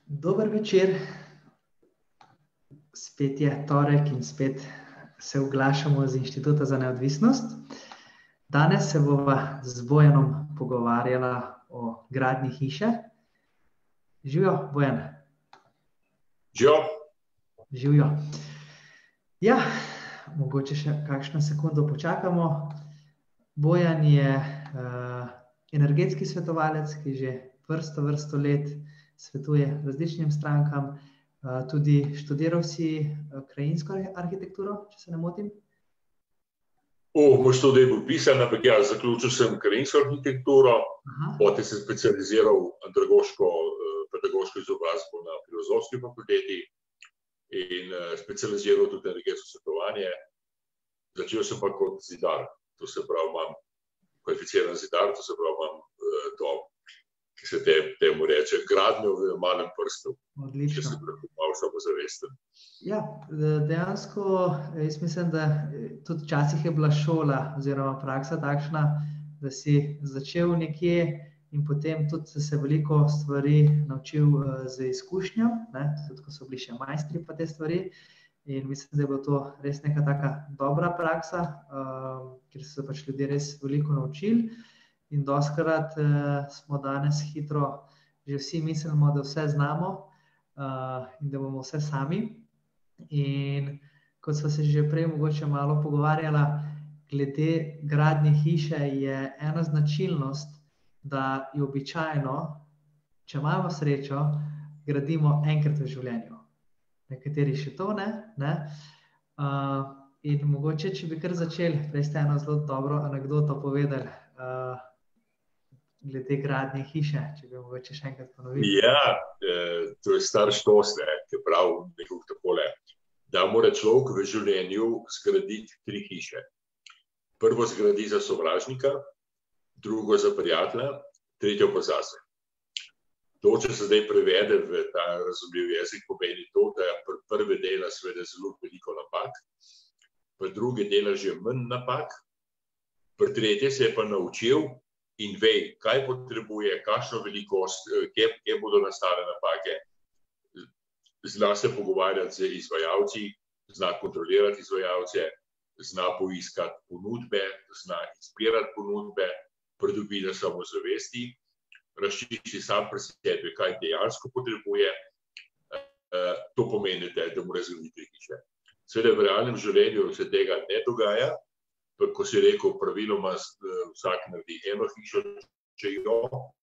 Dober večer, spet je torek in spet se oglašamo z Inštituta za neodvisnost. Danes se bova z Bojanom pogovarjala o gradnji hiše. Živjo, Bojan. Živjo. Živjo. Ja, mogoče še kakšno sekundo počakamo. Bojan je energetski svetovalec, ki že vrsto let svetuje različnim strankam. Tudi študiral si krajinsko arhitekturo, če se ne motim? Moj študij je bil pisan, ampak ja, zaključil sem krajinsko arhitekturo, potem sem specializiral pedagoško izobrazbo na Filozofski fakulteti in specializiral tudi energetsko svetovanje. Začel sem pa kot zidar, to se pravi, imam kvalificiran zidar, to se pravi, imam to, ki se temu reče, gradnjo v malem prstu. Odlično. Če sem malo samozavesten. Ja, dejansko, jaz mislim, da tudi včasih je bila šola oziroma praksa takšna, da si začel nekje in potem tudi se veliko stvari naučil z izkušnjo, ne, tudi ko so bili še majstri pa te stvari. In mislim, da je bilo to res neka taka dobra praksa, kjer so se pač ljudje res veliko naučili. In dostikrat smo danes hitro, že vsi mislimo, da vse znamo in da bomo vse sami. In kot sva se že prej mogoče malo pogovarjala, glede gradnje hiše je ena značilnost, da jo običajno, če imamo srečo, gradimo enkrat v življenju. Nekateri še to ne. In mogoče, če bi kar začeli, prej ste eno zelo dobro anekdoto povedali, glede gradnje hiše, če bi mogoče še enkrat ponovili. Ja, to je star štos, ki pravi nekako takole, da mora človek v življenju zgraditi 3 hiše. Prvo zgradi za sovražnika, drugo za prijatelja, tretjo pa zase. To, če se zdaj prevede v ta razumljiv jezik, pomeni to, da pri prvi dela seveda zelo veliko napak, pri drugi dela že manj napak, pri tretje se je pa naučil in ve, kaj potrebuje, kakšno velikost, kje bodo nastale napake. Zna se pogovarjati z izvajalci, zna kontrolirati izvajalce, zna poiskati ponudbe, zna izbirati ponudbe, pridobi na samozavesti, razčisti sam pri sebi, kaj dejansko potrebuje. To pomeni, da mora zgraditi hiše. Seveda v realnem življenju se tega ne dogaja. Ko si rekel, praviloma vsak naredi eno hišo, če jo,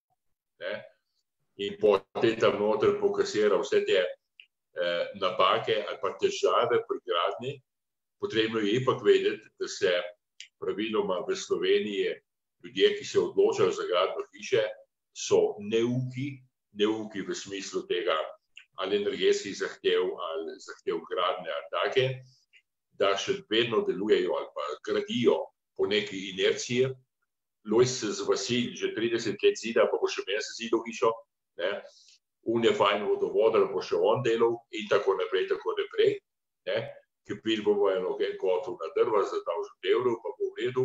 in potem tam noter pokasira vse te napake ali pa težave pri gradnji. Potrebno je ipak vedeti, da se praviloma v Sloveniji ljudje, ki se odločajo za gradnjo hiše, so neuki v smislu tega ali energetskih zahtev ali zahtev gradnje ali take, da še vedno delujejo ali pa gradijo po neki inerciji. Lojz se z vasi že 30 let zida, pa bo še meni zidal hišo. Un je fajn vodovodar, bo še on delal in tako naprej. Kupili bomo en kotel na drva za 1000 evrov, pa bo v redu.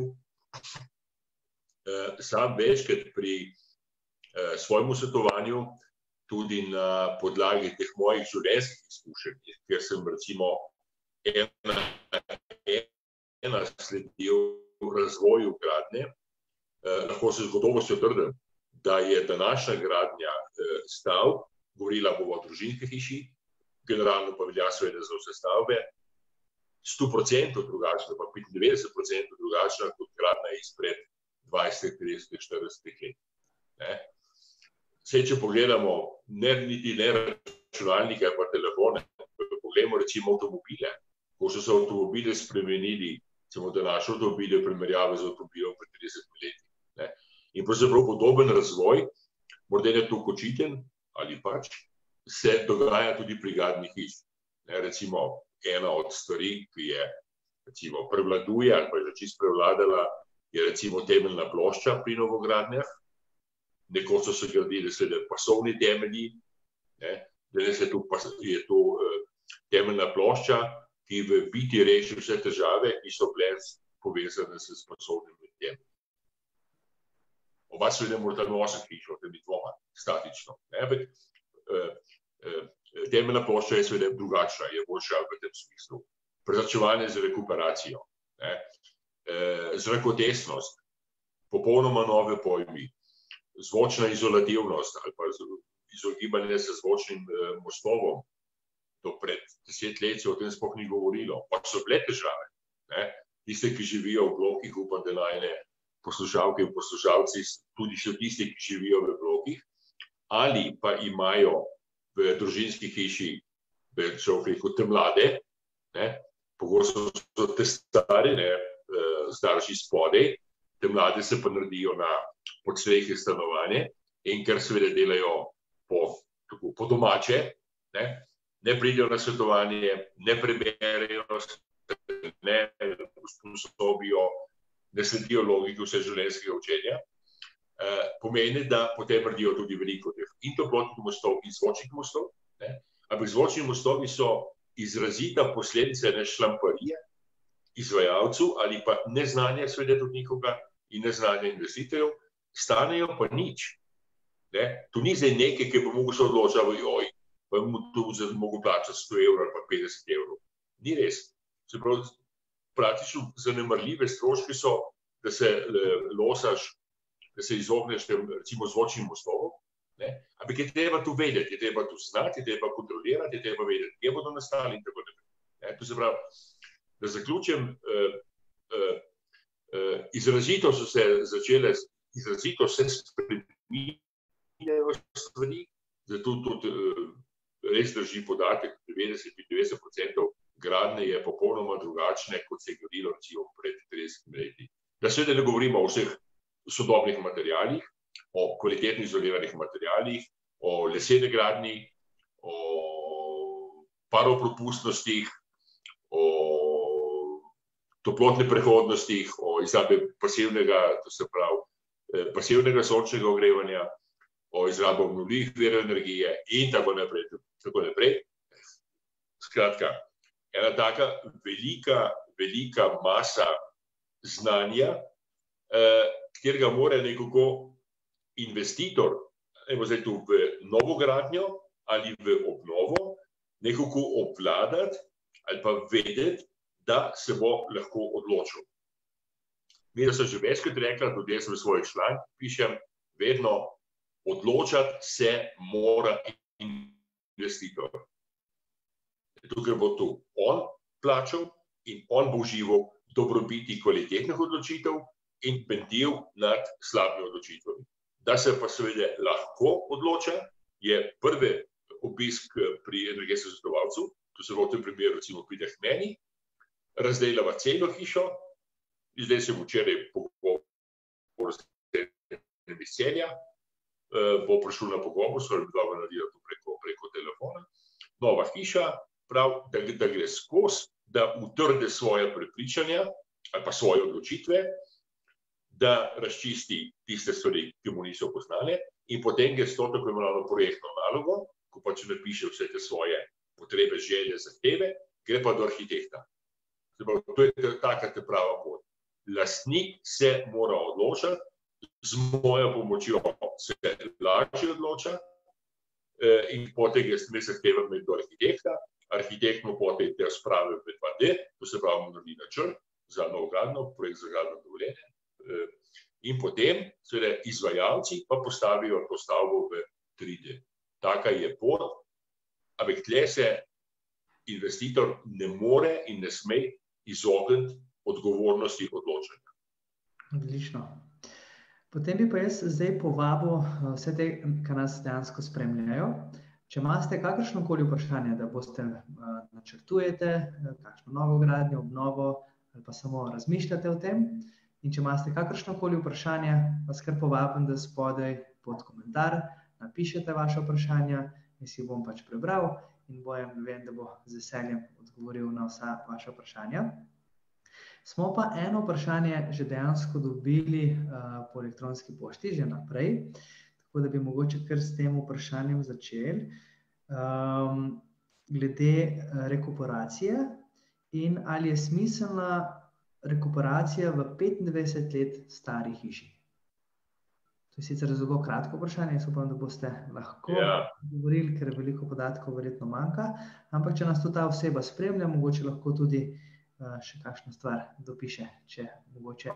Sam večkrat pri svojemu svetovanju, tudi na podlagi teh mojih življenjskih izkušenj, ker sem recimo ena sledil razvoju gradnje, lahko se z gotovostjo trdim, da je današnja gradnja stavb, govorila bomo o družinski hiši, generalno pa velja seveda za vse stavbe, 100% drugačna, pa 95% drugačna kot gradnja izpred 20, 30, 40 let. Saj, če pogledamo, niti ne računalnike ali pa telefone, pogledamo recimo avtomobile. Ko so se avtomobili spremenili, samo današnji avtomobili v primerjavi z avtomobilom pred 30 leti. In pravzaprav podoben razvoj, morda ne toliko očiten, ali pač, se dogaja tudi pri gradnji hiš. Recimo, ena od stvari, ki je recimo prevladuje ali pa je že čisto prevladala, je recimo temeljna plošča pri novogradnjah. Nekoč so se gradili seveda pasovni temelji, danes je to temeljna plošča, ki v biti reši vse težave, ki so bile povezane s pasovnimi temelji. Oba seveda morata nositi hišo, da ni dvoma, statično. Temeljna plošča je seveda drugačna, je boljša v tem smislu. Prezračevanje z rekuperacijo, zrakotesnost, popolnoma nove pojmi, zvočna izolativnost ali pa izogibanje se zvočnim mostovom. Do pred 10 let se o tem sploh ni govorilo, pa so bile težave. Tiste, ki živijo v blokih, upam, da najne poslušalke in poslušalci, tudi so tisti, ki živijo v blokih, ali pa imajo v družinski hiši, te mlade, pogosto so te stari, starši spodaj, te mlade se pa naredijo na podstrehe stanovanje in ker seveda delajo po domače, ne pridejo na svetovanje, ne preberejo, ne usposobijo, ne sledijo logiki vseživljenjskega učenja, pomeni, da potem naredijo tudi veliko teh in toplotnih mostov in zvočnih mostov, ampak zvočni mostovi so izrazita posledica šlamparije izvajalcev ali pa neznanja seveda tudi nikoga in neznanja investitorjev, stanejo pa nič. Tu ni zdaj nekaj, ki bo mogel se odločati, pa mu tu mogo plačati 100 evrov ali pa 50 evrov. Ni res. Se pravi, praktično zanemarljive stroški so, da se losaš, da se izogneš tem, recimo, zvočnim mostovom, ampak je treba tu vedeti, je treba tu znati, je treba kontrolirati, je treba vedeti, kje bodo nastali in tako naprej. To se pravi, da zaključim, izrazito so se začele, izrazito se spreminjajo stvari, zato tudi res drži podatek, 90% gradnje je popolnoma drugačne, kot se je gradilo recimo pred 30 leti. Da seveda ne govorimo o vseh sodobnih materialih, o kvalitetno izoliranih materialih, o leseni gradnji, o paropropustnostih, o toplotnih prehodnostih, o izrabi pasivnega, to se pravi, pasivnega sončnega ogrevanja, o izrabi obnovljivih virov energije in tako naprej, tako naprej. Skratka, ena taka velika masa znanja, katerega mora nekako investitor, zdaj tu v novogradnjo ali v obnovo, nekako obvladati ali pa vedeti, da se bo lahko odločil. Mi, da sem že večkrat rekla, tudi jaz v svojih člankih pišem, vedno odločati se mora investitor. Tukaj bo tu on plačal in on bo užival dobrobiti kvalitetnih odločitev in bendil nad slabimi odločitvami. Da se pa seveda lahko odloča, je prvi obisk pri energetskem svetovalcu, to se v tem primeru recimo pride k meni, razdelava celo hišo, zdaj sem včeraj pogovor s tem iz Celja, bo prišel na pogovor, so dva naredila to preko telefona, nova hiša, prav, da gre skozi, da utrde svoje prepričanja ali pa svoje odločitve, da razčisti tiste stvari, ki mu niso poznane in potem gre s to tako imenovano projektno nalogo, ko pa če napiše vse te svoje potrebe, želje, zahteve, gre pa do arhitekta. To je taka te prava pot. Lastnik se mora odločati, z mojo pomočjo se lažje odloča in potem gre zahteva med do arhitekta, arhitekt mu potem te sprave v 2D, to se pravi mu naredi načrt za novogradnjo, projekt za gradnjo dovoljenje, in potem seveda izvajalci pa postavijo to stavbo v 3D. Taka je pot, ampak tle se investitor ne more in ne sme izogniti odgovornosti odločanja. Odlično. Potem bi pa jaz zdaj povabil vse te, ki nas dejansko spremljajo. Če imate kakršnokoli vprašanje, da boste načrtujete, kakšno novogradnjo, obnovo ali pa samo razmišljate o tem, in če imate kakršnokoli vprašanje, vas kar povabim, da spodaj pod komentar napišete vaše vprašanja in si bom pač prebral in Bojan vem, da bo z veseljem odgovoril na vsa vaša vprašanja. Smo pa eno vprašanje že dejansko dobili po elektronski pošti, že naprej, tako da bi mogoče kar s tem vprašanjem začeli. Glede rekuperacije in ali je smiselna rekuperacija v 25 let stari hiši? To je sicer zelo kratko vprašanje, jaz upam, da boste lahko govorili, ker veliko podatkov verjetno manjka, ampak če nas tudi ta oseba spremlja, mogoče lahko tudi še kakšno stvar dopiše, če mogoče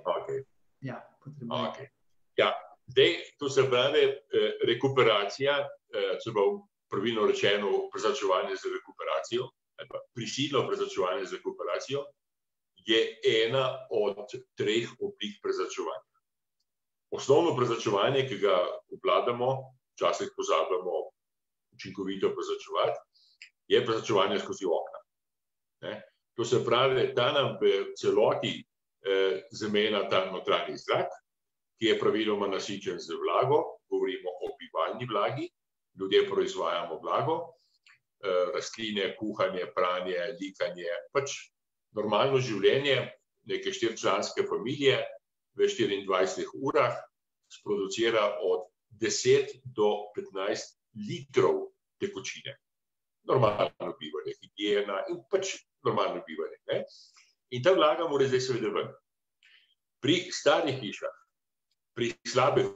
potrebuje. Ja, zdaj, to se pravi, rekuperacija, če bo pravilno rečeno prezračevanje za rekuperacijo, ali pa prisilno prezračevanje za rekuperacijo, je ena od 3 oblik prezračevanja. Osnovno prezračevanje, ki ga obvladamo, včasih pozabljamo učinkovito prezračevati, je prezračevanje skozi okna. To se pravi, da nam v celoti zamenja ta notranji zrak, ki je praviloma nasičen z vlago, govorimo o bivalni vlagi, ljudje proizvajamo vlago, rastline, kuhanje, pranje, likanje, pač normalno življenje neke 4-članske familije v 24 urah sproducira od 10 do 15 litrov tekočine. Normalno bivanje, higiena in pač normalno bivanje. In ta vlaga mora zdaj seveda ven. Pri starih hišah, pri slabih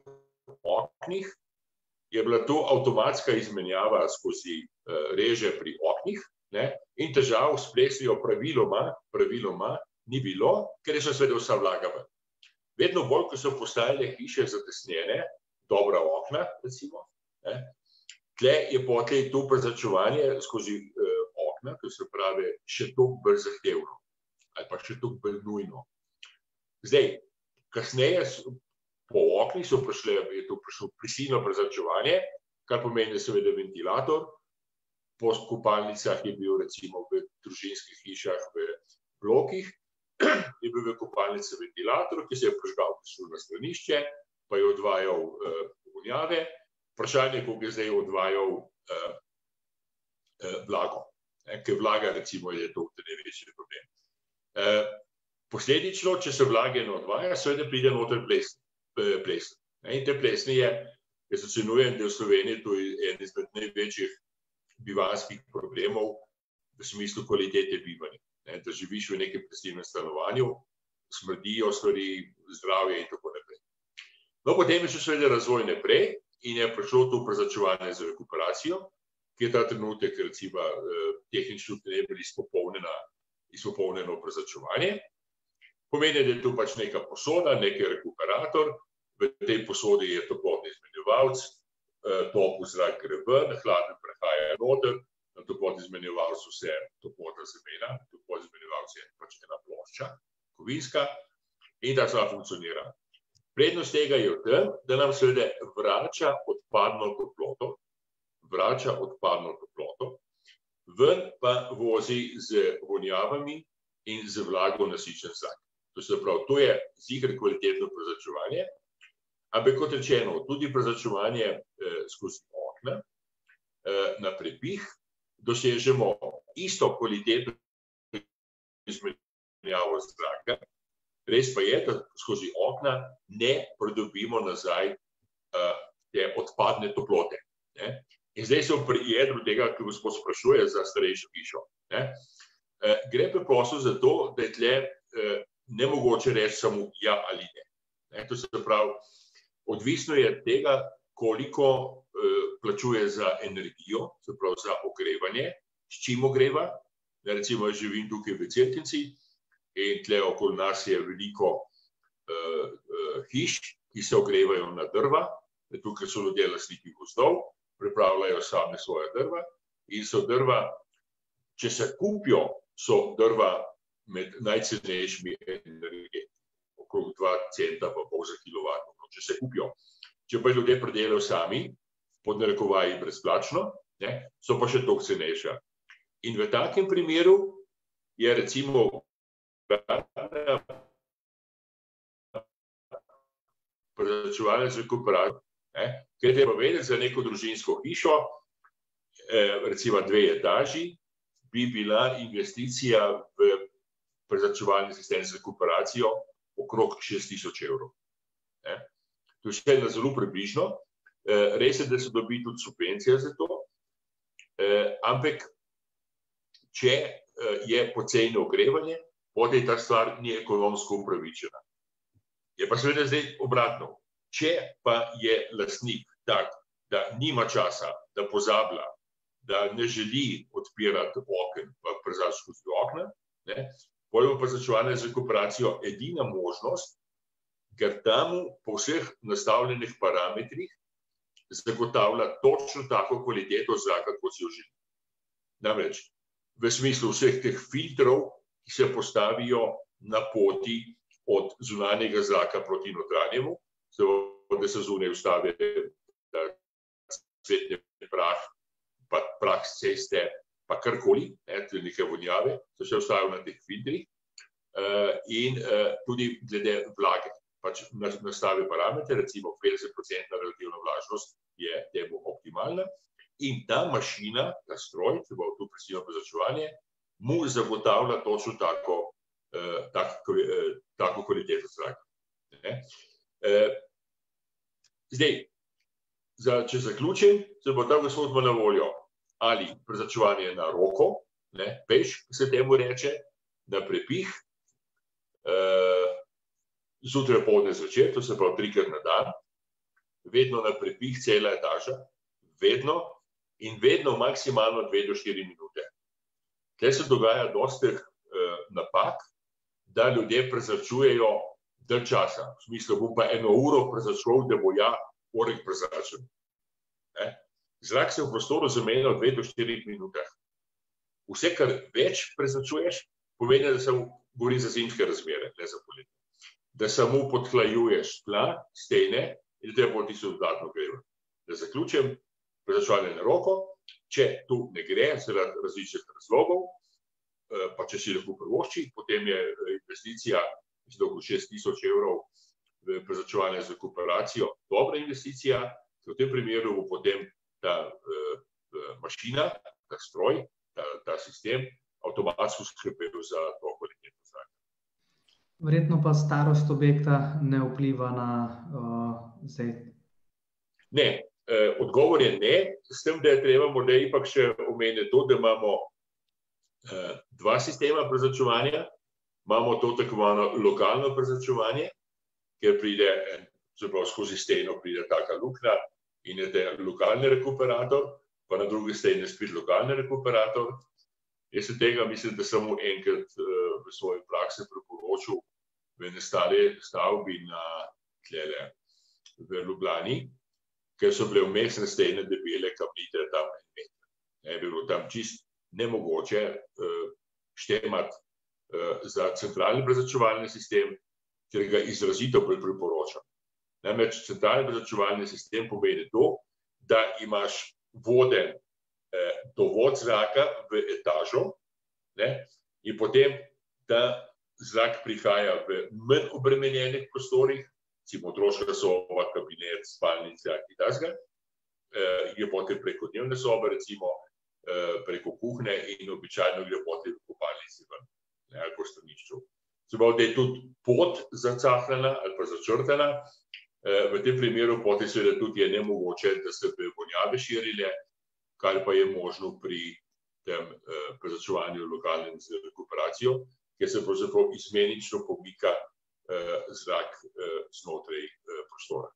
oknih, je bila to avtomatska izmenjava skozi reže pri oknih, in težav s plesnijo praviloma ni bilo, ker je še seveda vsa vlaga ven. Vedno bolj, ko so postajale hiše zatesnjene, dobra okna, recimo, tle je potlej to prezračevanje skozi okna, to se pravi, še toliko bolj zahtevno ali pa še toliko bolj nujno. Zdaj, kasneje po oknih je to prišlo prisilno prezračevanje, kar pomeni seveda ventilator. Po kopalnicah je bil recimo v družinskih hišah v blokih, je bil v kopalnici ventilator, ki se je prižgal na stranišče, pa je odvajal vonjave. Vprašanje, koliko je zdaj odvajal vlago, ker vlaga recimo je to največji problem. Posledično, če se vlage ne odvaja, seveda pride noter plesen. In te plesni je, jaz ocenujem, da je v Sloveniji to en izmed največjih bivanjskih problemov v smislu kvalitete bivanja. Da živiš v nekem prestivnem stanovanju, smrdijo stvari, zdravje in tako naprej. No, potem je še seveda razvoj naprej in je prišlo to prezračevanje za rekuperacijo, ki je ta trenutek recimo tehnično najbolj izpopolnjeno prezračevanje. Pomeni, da je tu pač neka posoda, neki rekuperator, v tej posodi je toplotni izmenjevalec, topel zrak gre ven, hladen prehaja noter, na toplotni izmenjevalcu se toplota zamenja, toplotni izmenjevalec je pač ena plošča, kovinska, in ta stvar funkcionira. Prednost tega je v tem, da nam seveda vrača odpadno toploto, ven pa vozi z vonjavami in z vlago nasičen zrak. To se pravi, to je ziher kvalitetno prezračevanje, ampak kot rečeno, tudi prezračevanje skozi okna na prepih dosežemo isto kvalitetno izmenjavo zraka. Res pa je, da skozi okna ne pridobimo nazaj te odpadne toplote. In zdaj se pri jedru tega, ki gospod sprašuje za starejšo hišo. Gre preprosto za to, da je tle nemogoče reči samo ja ali ne. To se pravi, odvisno je od tega, koliko plačuje za energijo, se pravi za ogrevanje, s čim ogreva. Recimo, jaz živim tukaj v Cerknici in tle okoli nas je veliko hiš, ki se ogrevajo na drva, tukaj so ljudje lastniki gozdov, pripravljajo same svoje drva in so drva, če se kupijo, so drva med najcenejšimi energetiki, okrog 2 centa pa pol za kilovatno, če se kupijo. Če pa ljudje pridelajo sami, pod narekovaji brezplačno, so pa še toliko cenejša. In v takem primeru je recimo prezračevanje z rekuperacijo, ker je treba vedeti za neko družinsko hišo, recimo 2 etaži, bi bila investicija v prezračevalni sistem z rekuperacijo okrog 6.000 evrov. To je še zelo približno. Res je, da se dobi tudi subvencija za to, ampak če je poceni ogrevanje, potem ta stvar ni ekonomsko upravičena. Je pa seveda zdaj obratno. Če pa je lastnik tak, da nima časa, da pozablja, da ne želi odpirati oken, pa prezračiti skozi okna, potem pa začevanje z rekuperacijo edina možnost, ker tam po vseh nastavljenih parametrih zagotavlja točno tako kvaliteto zraka, kot si jo želi. Namreč, v smislu vseh teh filtrov, ki se postavijo na poti od zunanjega zraka proti notranjemu, da se zunaj ustavi cvetni prah, pa prah s ceste, pa karkoli, neke vonjave, se še ustavijo na teh filtrih. In tudi glede vlage, pač nastavi parametre, recimo 50% relativna vlažnost je temu optimalna. In ta mašina, ta stroj, ki bo tu prisilno prezračevanje, mu zagotavlja točno tako kvaliteto zraka. Zdaj, če zaključim, se bo ta gospod ima na voljo ali prezračevanje na roko, peš, se temu reče, na prepih, zjutraj, popoldne, zvečer, to se pravi 3-krat na dan, vedno na prepih cela etaža, vedno in vedno maksimalno 2 do 4 minute. Tukaj se dogaja dosti napak, da ljudje prezračujejo dalj časa. V smislu, bom pa 1 uro prezračoval, da bo orek prezračen. Zrak se v prostoru zamenja v 2 do 4 minutah. Vse, kar več prezračuješ, pomeni, da se govori za zimske razmere, ne za poletje. Da samo podhlajuješ tla, stene in da bo tisto dodatno grelo. Da zaključim, prezračevanje na roko, če tu ne gre, zaradi različnih razlogov, pa če si lahko privošči, potem je investicija dolgo 6.000 evrov v prezračevanje z rekuperacijo dobra investicija, v tem primeru bo potem ta mašina, ta stroj, ta sistem avtomatsko skrbel za to kvaliteto zraka. Verjetno pa starost objekta ne vpliva na zdaj. Ne, odgovor je ne, s tem, da je treba morda ipak še omeniti to, da imamo 2 sistema prezračevanja. Imamo to tako imenovano lokalno prezračevanje, kjer pride, se pravi skozi steno pride taka luknja in je ta lokalni rekuperator, pa na drugi steni spet lokalni rekuperator. Jaz se tega mislim, da samo enkrat v svoji praksi priporočil v eni stari stavbi v Ljubljani, ker so bile vmesne stene debele kamnite tam 1 meter. Je bilo tam čist nemogoče štemati za centralni prezračevalni sistem, ker ga izrazito priporočam. Namreč centralni prezračevalni sistem pomeni to, da imaš voden dovod zraka v etažo in potem ta zrak prihaja v manj obremenjenih prostorih, recimo otroška soba, kabinet, spalnica in takega, je potem preko dnevne sobe, recimo preko kuhne in običajno gre potem v kopalnici ven, ali po stranišču. Se pravi, da je tudi pot zacahljena ali pa začrtana, v tem primeru potem seveda tudi je nemogoče, da se bi vonjave širile, kar pa je možno pri tem prezračevanju lokalnem z rekuperacijo, ker se pravzaprav izmenično pomika zrak znotraj prostora.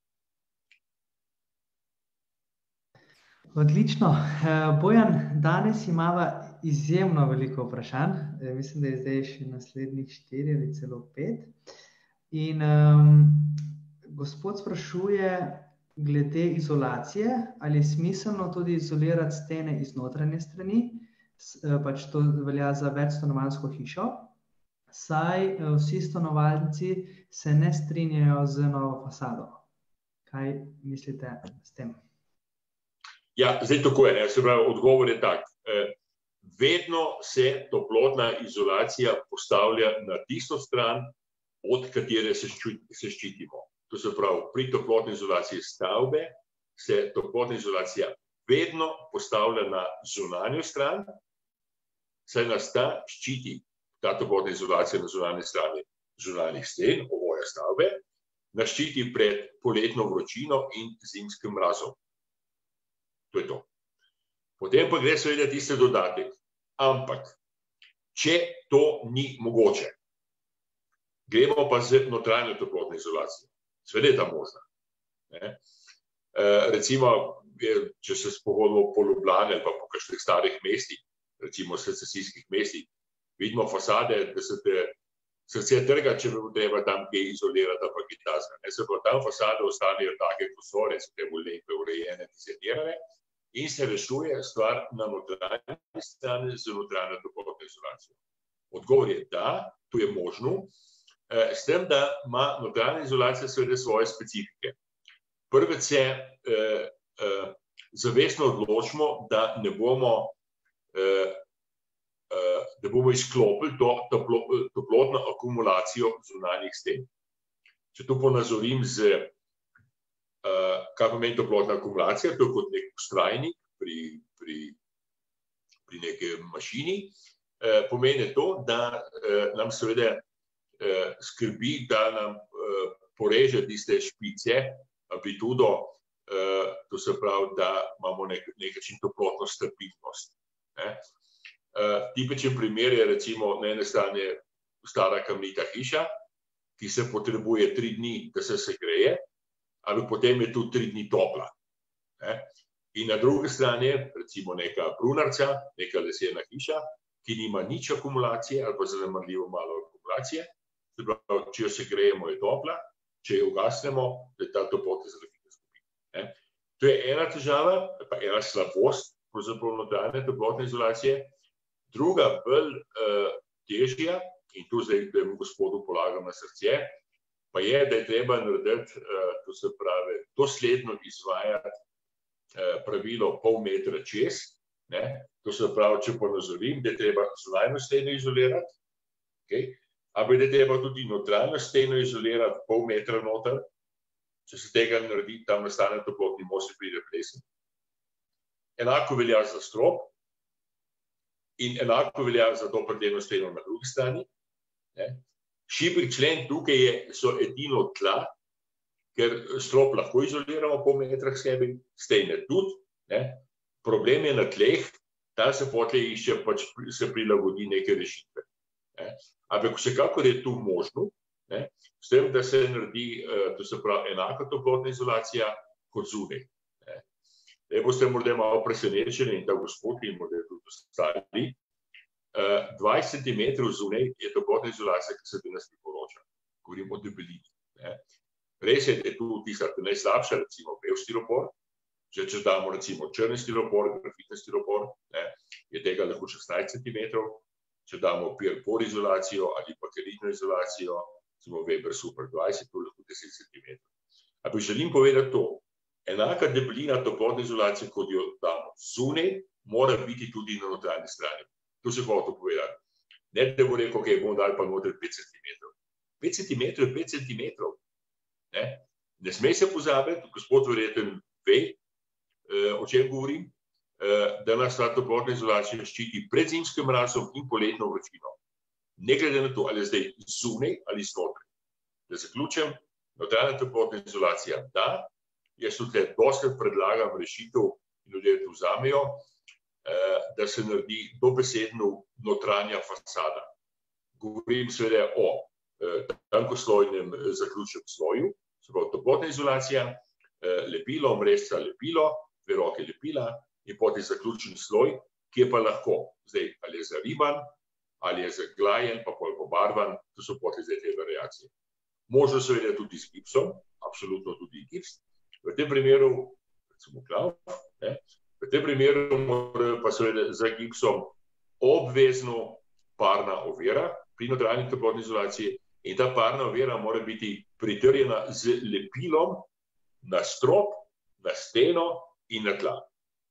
Odlično. Bojan, danes imava izjemno veliko vprašanj. Mislim, da je zdaj še naslednjih 4 ali celo 5. In gospod sprašuje glede izolacije, ali je smiselno tudi izolirati stene iz notranje strani, pač to velja za večstanovanjsko hišo, saj vsi stanovalci se ne strinjajo z novo fasado. Kaj mislite s tem? Ja, zdaj tako je, se pravi, odgovor je tak. Vedno se toplotna izolacija postavlja na tisto stran, od katere se ščitimo. To se pravi, pri toplotni izolaciji stavbe se toplotna izolacija vedno postavlja na zunanjo stran, saj nas ta ščiti, ta toplotna izolacija na zunanji strani zunanjih sten, ovoja stavbe, nas ščiti pred poletno vročino in zimskim mrazom. To je to. Potem pa gre seveda tiste dodatek. Ampak, če to ni mogoče, gremo pa z notranjo toplotno izolacijo. Seveda je ta možna. Ne. Recimo, če se spohodimo po Ljubljani ali pa po kakšnih starih mestih, recimo secesijskih mestih, vidimo fasade, da se te srce trga, če bo treba tam kaj izolirati, pa kaj takega. Se pa tam fasade ostanejo take, kot so, recimo lepe, urejene, dizajnirane in se rešuje stvar na notranji strani z notranjo toplotno izolacijo. Odgovor je da, to je možno, s tem, da ima notranja izolacija seveda svoje specifike. Prvič se zavestno odločimo, da ne bomo izklopili to toplotno akumulacijo zunanjih sten. Če to ponazorim kaj pomeni toplotna akumulacija, to je kot nek vztrajnik pri neki mašini, pomeni to, da nam seveda skrbi, da nam poreže tiste špice, amplitudo, to se pravi, da imamo nekakšen toplotno stabilnost. Tipičen primer je recimo na ene strani stara kamnita hiša, ki se potrebuje 3 dni, da se segreje, ali potem je tudi 3 dni topla. In na drugi strani recimo neka brunarca, neka lesena hiša, ki nima nič akumulacije ali pa zanemarljivo malo akumulacije, se pravi, če jo segrejemo, je topla, če jo ugasnemo, je ta toplotna izolacija izgubi. To je ena težava, pa ena slabost notranje toplotne izolacije. Druga, bolj težja, in tu zdaj gospodu polagam na srce, pa je, da je treba narediti, to se pravi, dosledno izvajati pravilo pol metra čez. To se pravi, če ponazorim, da je treba zunanjo steno izolirati, ampak da je treba tudi notranjo steno izolirati pol metra noter. Če se tega naredi, tam nastane toplotni most in pride plesen. Enako velja za strop in enako velja za to predelno steno na drugi strani. Šibki člen tukaj so edino tla, ker strop lahko izoliramo pol metra k sebi, stene tudi. Problem je na tleh, da se potlej išče, pač se prilagodi neke rešitve. Ampak vsekakor je tu možno, s tem, da se naredi, to se pravi, enaka toplotna izolacija kot zunaj. Zdaj boste morda malo presenečeni in ta gospod in morda tudi ostali. 20 cm zunaj je toplotna izolacija, ki se danes priporoča. Govorim o debelini. Res je, da je tu tista najslabša, recimo bel stiropor. Če damo recimo črni stiropor, grafitni stiropor, je tega lahko 16 cm. Če damo por izolacijo ali pa keritno izolacijo, recimo Weber Super 20, to lahko 10 cm. Ampak želim povedati to. Enaka debelina toplotne izolacije, kot jo damo zunaj, mora biti tudi na notranji strani. To se hoče povedati. Ne, da bo rekel, ok, bomo dali pa noter 5 cm. 5 cm je 5 cm. Ne sme se pozabiti, gospod verjetno ve, o čem govorim, da nas ta toplotna izolacija ščiti pred zimskim mrazom in poletno vročino. Ne glede na to, ali je zdaj zunaj ali znotraj. Da zaključim, notranja toplotna izolacija da, jaz tudi dostakrat predlagam rešitev in ljudje to vzamejo, da se naredi dobesedno notranja fasada. Govorim seveda o tankoslojnem zaključnem sloju, se pravi toplotna izolacija, lepilo, mrezca lepilo, 2 roke lepila in potem zaključni sloj, ki je pa lahko zdaj ali je zariban, ali je zaglajen, pa pol pobarvan, to so potem zdaj te variacije. Možno seveda tudi z gipsom, absolutno tudi gips. V tem primeru, recimo klav, v tem primeru mora pa seveda za gipsom obvezno parna ovira pri notranji toplotni izolaciji in ta parna ovira mora biti pritrjena z lepilom na strop, na steno in na tla.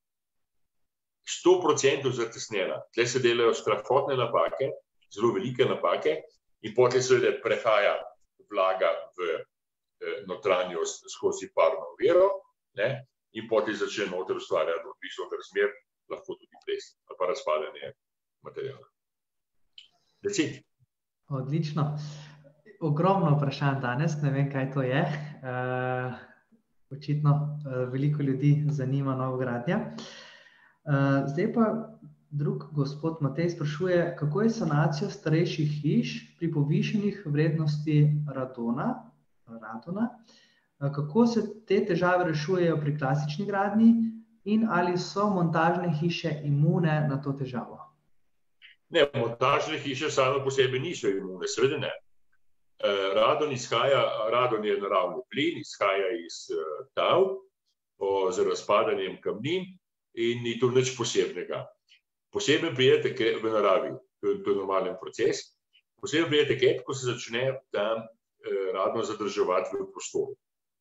100% zatesnjena. Tle se delajo strahotne napake, zelo velike napake in potem seveda prehaja vlaga v notranjost skozi parno oviro in potem začne noter ustvarjati odvisno od razmer, lahko tudi plesen ali pa razpadanje materiala. Decid. Odlično. Ogromno vprašanj danes, ne vem, kaj to je. Očitno veliko ljudi zanima novogradnja. Zdaj pa drug gospod Matej sprašuje, kako je sanacijo starejših hiš pri povišanih vrednosti radona, Kako se te težave rešujejo pri klasični gradnji in ali so montažne hiše imune na to težavo? Ne, montažne hiše same po sebi niso imune, seveda ne. Radon je naravni plin, izhaja iz tal z razpadanjem kamnin in ni to nič posebnega. Posebej pride v naravi, to je normalen proces, posebej pride takrat, ko se začne tam radon zadrževati v prostoru.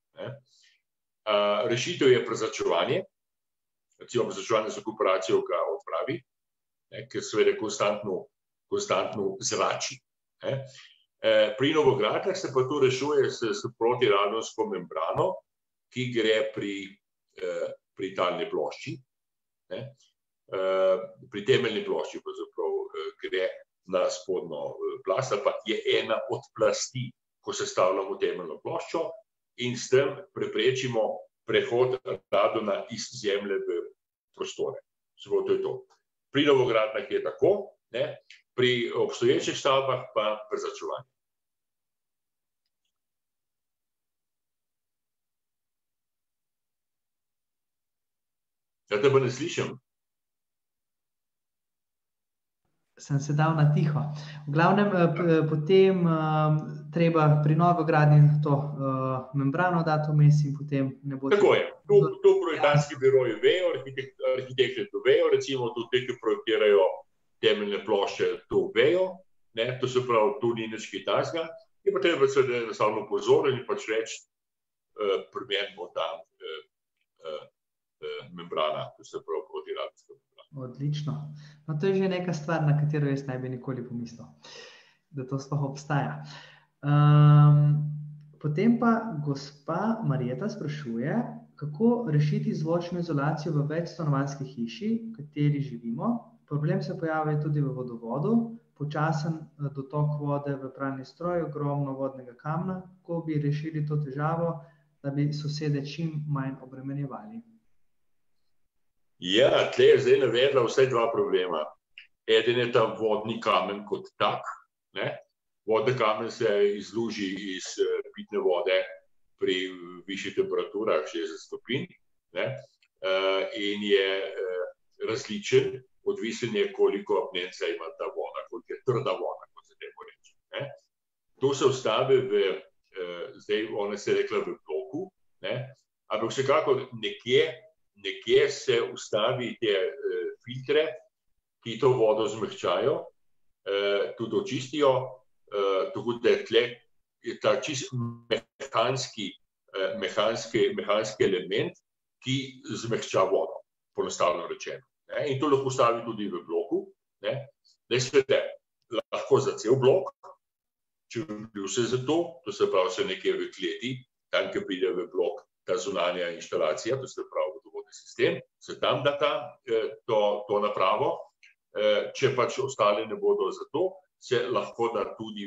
Rešitev je prezračevanje, recimo prezračevanje z rekuperacijo ga odpravi, ker seveda konstantno zrači. Pri novogradnjah se pa to rešuje s protiradonsko membrano, ki gre pri talni plošči. Pri temeljni plošči pravzaprav gre na spodnjo plast, pa je ena od plasti, ko sestavljamo temeljno ploščo in s tem preprečimo prehod radona iz zemlje v prostore. To je to. Pri novogradnjah je tako, pri obstoječih stavbah pa prezračevanje. Ja te pa ne slišim. Sem se dal na tiho. V glavnem, potem treba pri novogradnji to membrano dati vmes in potem ne bo... Tako je. To projektantski biroji vejo, arhitekti to vejo, recimo tudi te, ki projektirajo temeljne plošče, to vejo, to se pravi, to ni nič kaj takega, je pa treba seveda enostavno pozoriti in pač reči, primerno tam membrana, to se pravi protiradonska membrana. Odlično. No, to je že neka stvar, na katero jaz ne bi nikoli pomislil, da to sploh obstaja. Potem pa gospa Marjeta sprašuje, kako rešiti zvočno izolacijo v večstanovanjski hiši, v kateri živimo. Problem se pojavi tudi v vodovodu, počasen dotok vode v pralni stroj, ogromno vodnega kamna. Kako bi rešili to težavo, da bi sosede čim manj obremenjevali? Ja, tle je zdaj navedla vsaj dva problema. Eden je ta vodni kamen kot tak. Vodni kamen se izluži iz pitne vode pri višjih temperaturah, 60 stopinj, in je različen, odvisen je, koliko apnenca ima ta voda, koliko je trda voda, kot se temu reče. To se ustavi zdaj ona se je rekla v bloku, ampak vsekakor nekje se ustavi te filtre, ki to vodo zmehčajo, tudi očistijo, tako da je ta čist mehanski element, ki zmehča vodo, poenostavljeno rečeno. In to lahko ustavi tudi v bloku. Lahko za cel blok, če bi vse za to, to se pravi se nekje v kleti, tam, ki pride v blok ta zunanja inštalacija, to se pravi sistem, se tam da to napravo, če pač ostale ne bodo za to, se lahko da tudi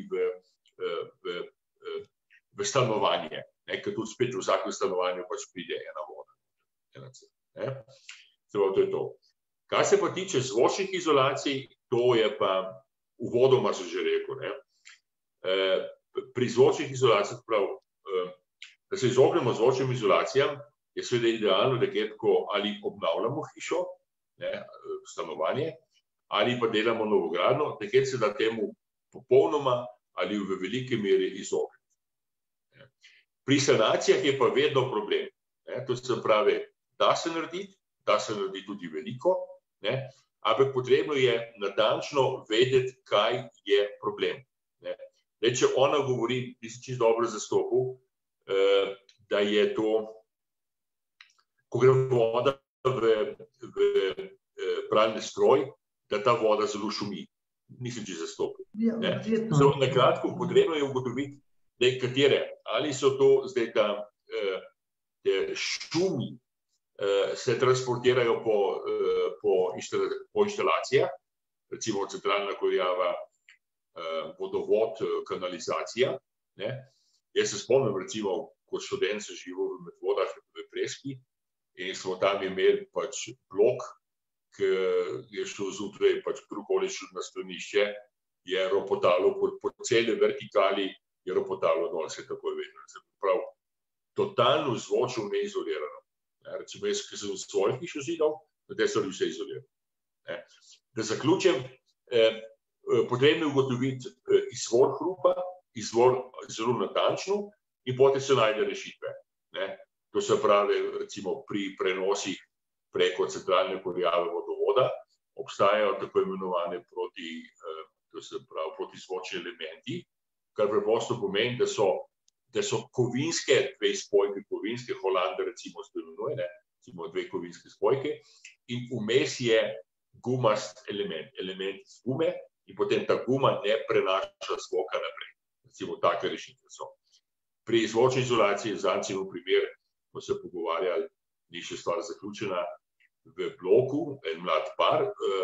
v stanovanje, ker tudi spet v vsakem stanovanju pač pride ena voda. To je to. Kar se pa tiče zvočnih izolacij, to je pa uvodoma se že rekel. Pri zvočnih izolacijah, da se izognemo zvočnim izolacijam, je seveda idealno, da ali obnavljamo hišo, stanovanje, ali pa delamo novogradnjo, da se da temu popolnoma ali v veliki meri izogniti. Pri sanacijah je pa vedno problem. To se pravi, da se naredi tudi veliko, ampak potrebno je natančno vedeti, kaj je problem. Če ona govori, ti si čisto dobro zastopil, da je to, ko gre voda v pralni stroj, da ta voda zelo šumi. Nisem čisto zastopil. Na kratko, potrebno je ugotoviti, da je katere, ali so to zdaj te šumi se transportirajo po inštalacijah, recimo centralna kurjava, vodovod, kanalizacija. Jaz se spomnim, recimo, kot študent sem živel v Medvodah v Preski in smo tam imeli pač blok, ki je šel zjutraj pač kjerkoli na stranišče, je ropotalo po celi vertikali, je ropotalo dol, se tako je vedno. totalno zvočno neizolirano. Recimo jaz, ki sem v svojih hišo zidal, na te stvari vse izoliram. Da zaključim, potrebno je ugotoviti izvor hrupa, izvor zelo natančno in potem se najde rešitve. To se pravi, recimo pri prenosih preko centralne porjave vodovoda obstajajo tako imenovane protizvočni elementi, kar preprosto pomeni, da so kovinske dve spojke, kovinske Holande recimo se imenuje, recimo dve kovinske spojke in vmes je gumast element iz gume in potem ta guma ne prenaša zvoka naprej. Recimo take rešitve so. Pri zvočni izolaciji, zanjcimo primer, ko se pogovarjali, ni še stvar zaključena, v bloku en mlad par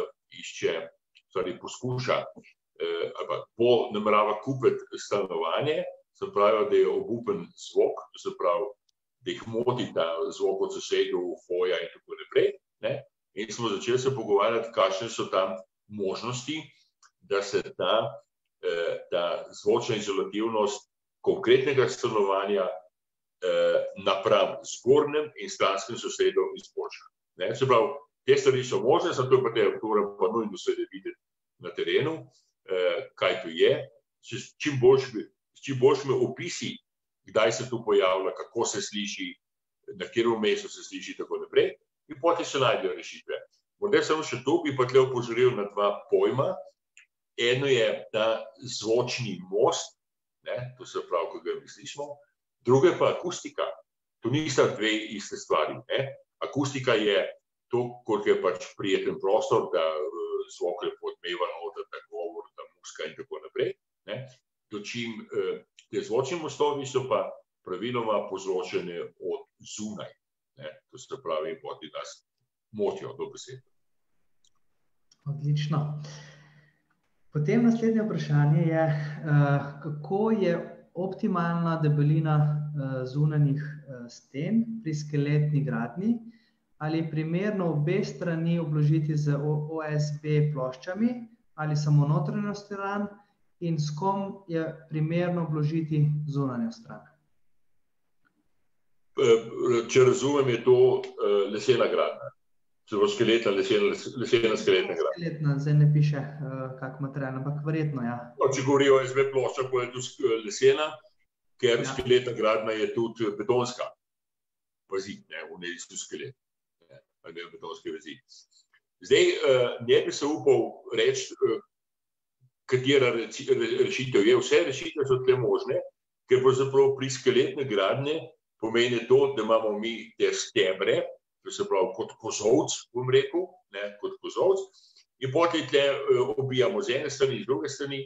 poskuša, namerava kupiti stanovanje, se pravi, da je obupen zvok, se pravi, da jih moti ta zvok od sosedov, hoja in tako naprej. In smo začeli se pogovarjati, kakšne so tam možnosti, da se ta zvočna izolativnost konkretnega stanovanja napram zgornjem in stranskim sosedom izboljša. Se pravi, te stvari so možne, zato pa nujno se videti na terenu, kaj to je, s čim boljšimi opisi, kdaj se tu pojavlja, kako se sliši, na katerem mestu se sliši, tako naprej, in potem se najdejo rešitve. Morda samo še tu bi pa tle opozoril na dva pojma. Eno je ta zvočni most, to se pravi, ko ga mi slišimo, druga pa akustika. To nista dve iste stvari. Akustika je to, koliko je pač prijeten prostor, da zvok lepo odmeva noter, da govor, da muska in tako naprej. Dočim te zvočni mostovi so pa praviloma povzročene od zunaj. To se pravi, poti nas motijo do besede. Odlično. Potem naslednje vprašanje je, kako je optimalna debelina zunanjih sten pri skeletni gradnji, ali je primerno obe strani obložiti z OSB ploščami ali samo notranjo stran in s kom je primerno obložiti zunanjo stran? Če razumem, je to lesena gradnja. Celo lesena skeletna gradnja. Skeletna, zdaj ne piše kak material, ampak verjetno, ja. Če govori o OSB ploščah, bo je tu lesena, ker skeletna gradnja je tudi betonska vezi, v njej so skelet, ali ne betonske vezi. Zdaj, ne bi se upal reči, katera rešitev je. Vse rešitve so tle možne, ker pravzaprav pri skeletne gradnje pomeni to, da imamo mi te stebre, to se pravi kot kozolc, bom rekel, kot kozolc, in potem tle obijamo z ene strani, z druge strani.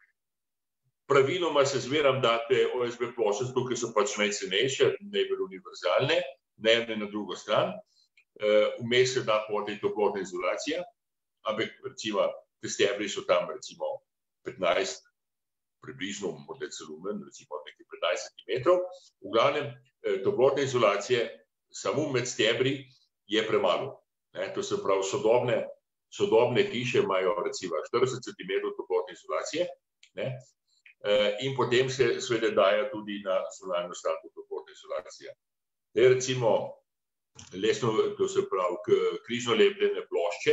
Praviloma se zmeram date OSB plošče, tukaj so pač najcenejše, najbolj univerzalne, na eno in na drugo stran. Vmes se da potem toplotna izolacija, ampak recimo te stebri so tam recimo 15, približno, morda celo manj, recimo nekaj 15 centimetrov. V glavnem, toplotne izolacije samo med stebri je premalo. To se pravi, sodobne hiše imajo recimo 40 centimetrov toplotne izolacije, in potem se seveda daje tudi na zunanjo stran toplotne izolacije. Recimo lesno, to se pravi, križno lepljene plošče,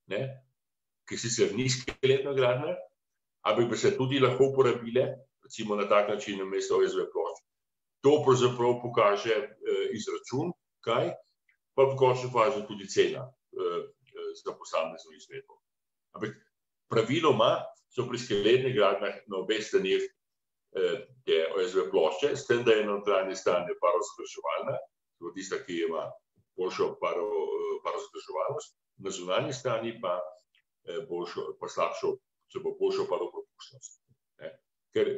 ki sicer ni skeletna gradnja, ampak bi se tudi lahko uporabile, recimo na tak način namesto OSB plošč. To pravzaprav pokaže izračun, kaj, pa v končni fazi tudi cena za posamezno izvedbo. Ampak praviloma so pri skeletnih gradnjah na obeh straneh te OSB plošče, s tem, da je na notranji strani parozadrževalna, to je tista, ki ima boljšo parozadrževalnost, na zunanji strani pa slabšo, se bo boljšo paropropustnost. Ker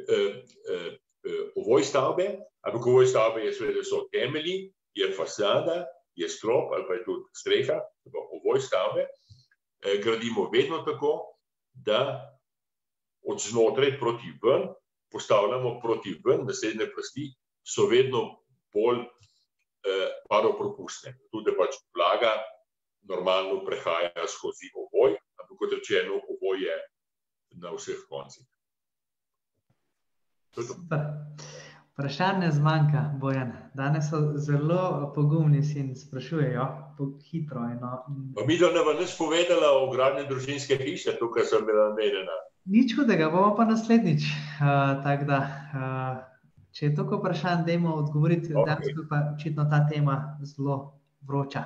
ovoj stavbe, ampak ovoj stavbe je seveda so temelji, je fasada, je strop ali pa je tudi streha, ovoj stavbe, gradimo vedno tako, da od znotraj proti ven postavljamo proti ven, naslednje plasti so vedno bolj paropropustne. Tudi pač vlaga normalno prehaja skozi ovoj, ampak kot rečeno, ovoj je na vseh koncih. Super. Vprašanj ne zmanjka, Bojan. Danes so zelo pogumni in sprašujejo hitro. Pa mi ne bo nič povedala o gradnji družinske hiše, tukaj sem bila namenjena. Nič hudega, bomo pa naslednjič. Tako da, če je toliko vprašanj, dajmo odgovoriti, dejansko pa očitno ta tema zelo vroča.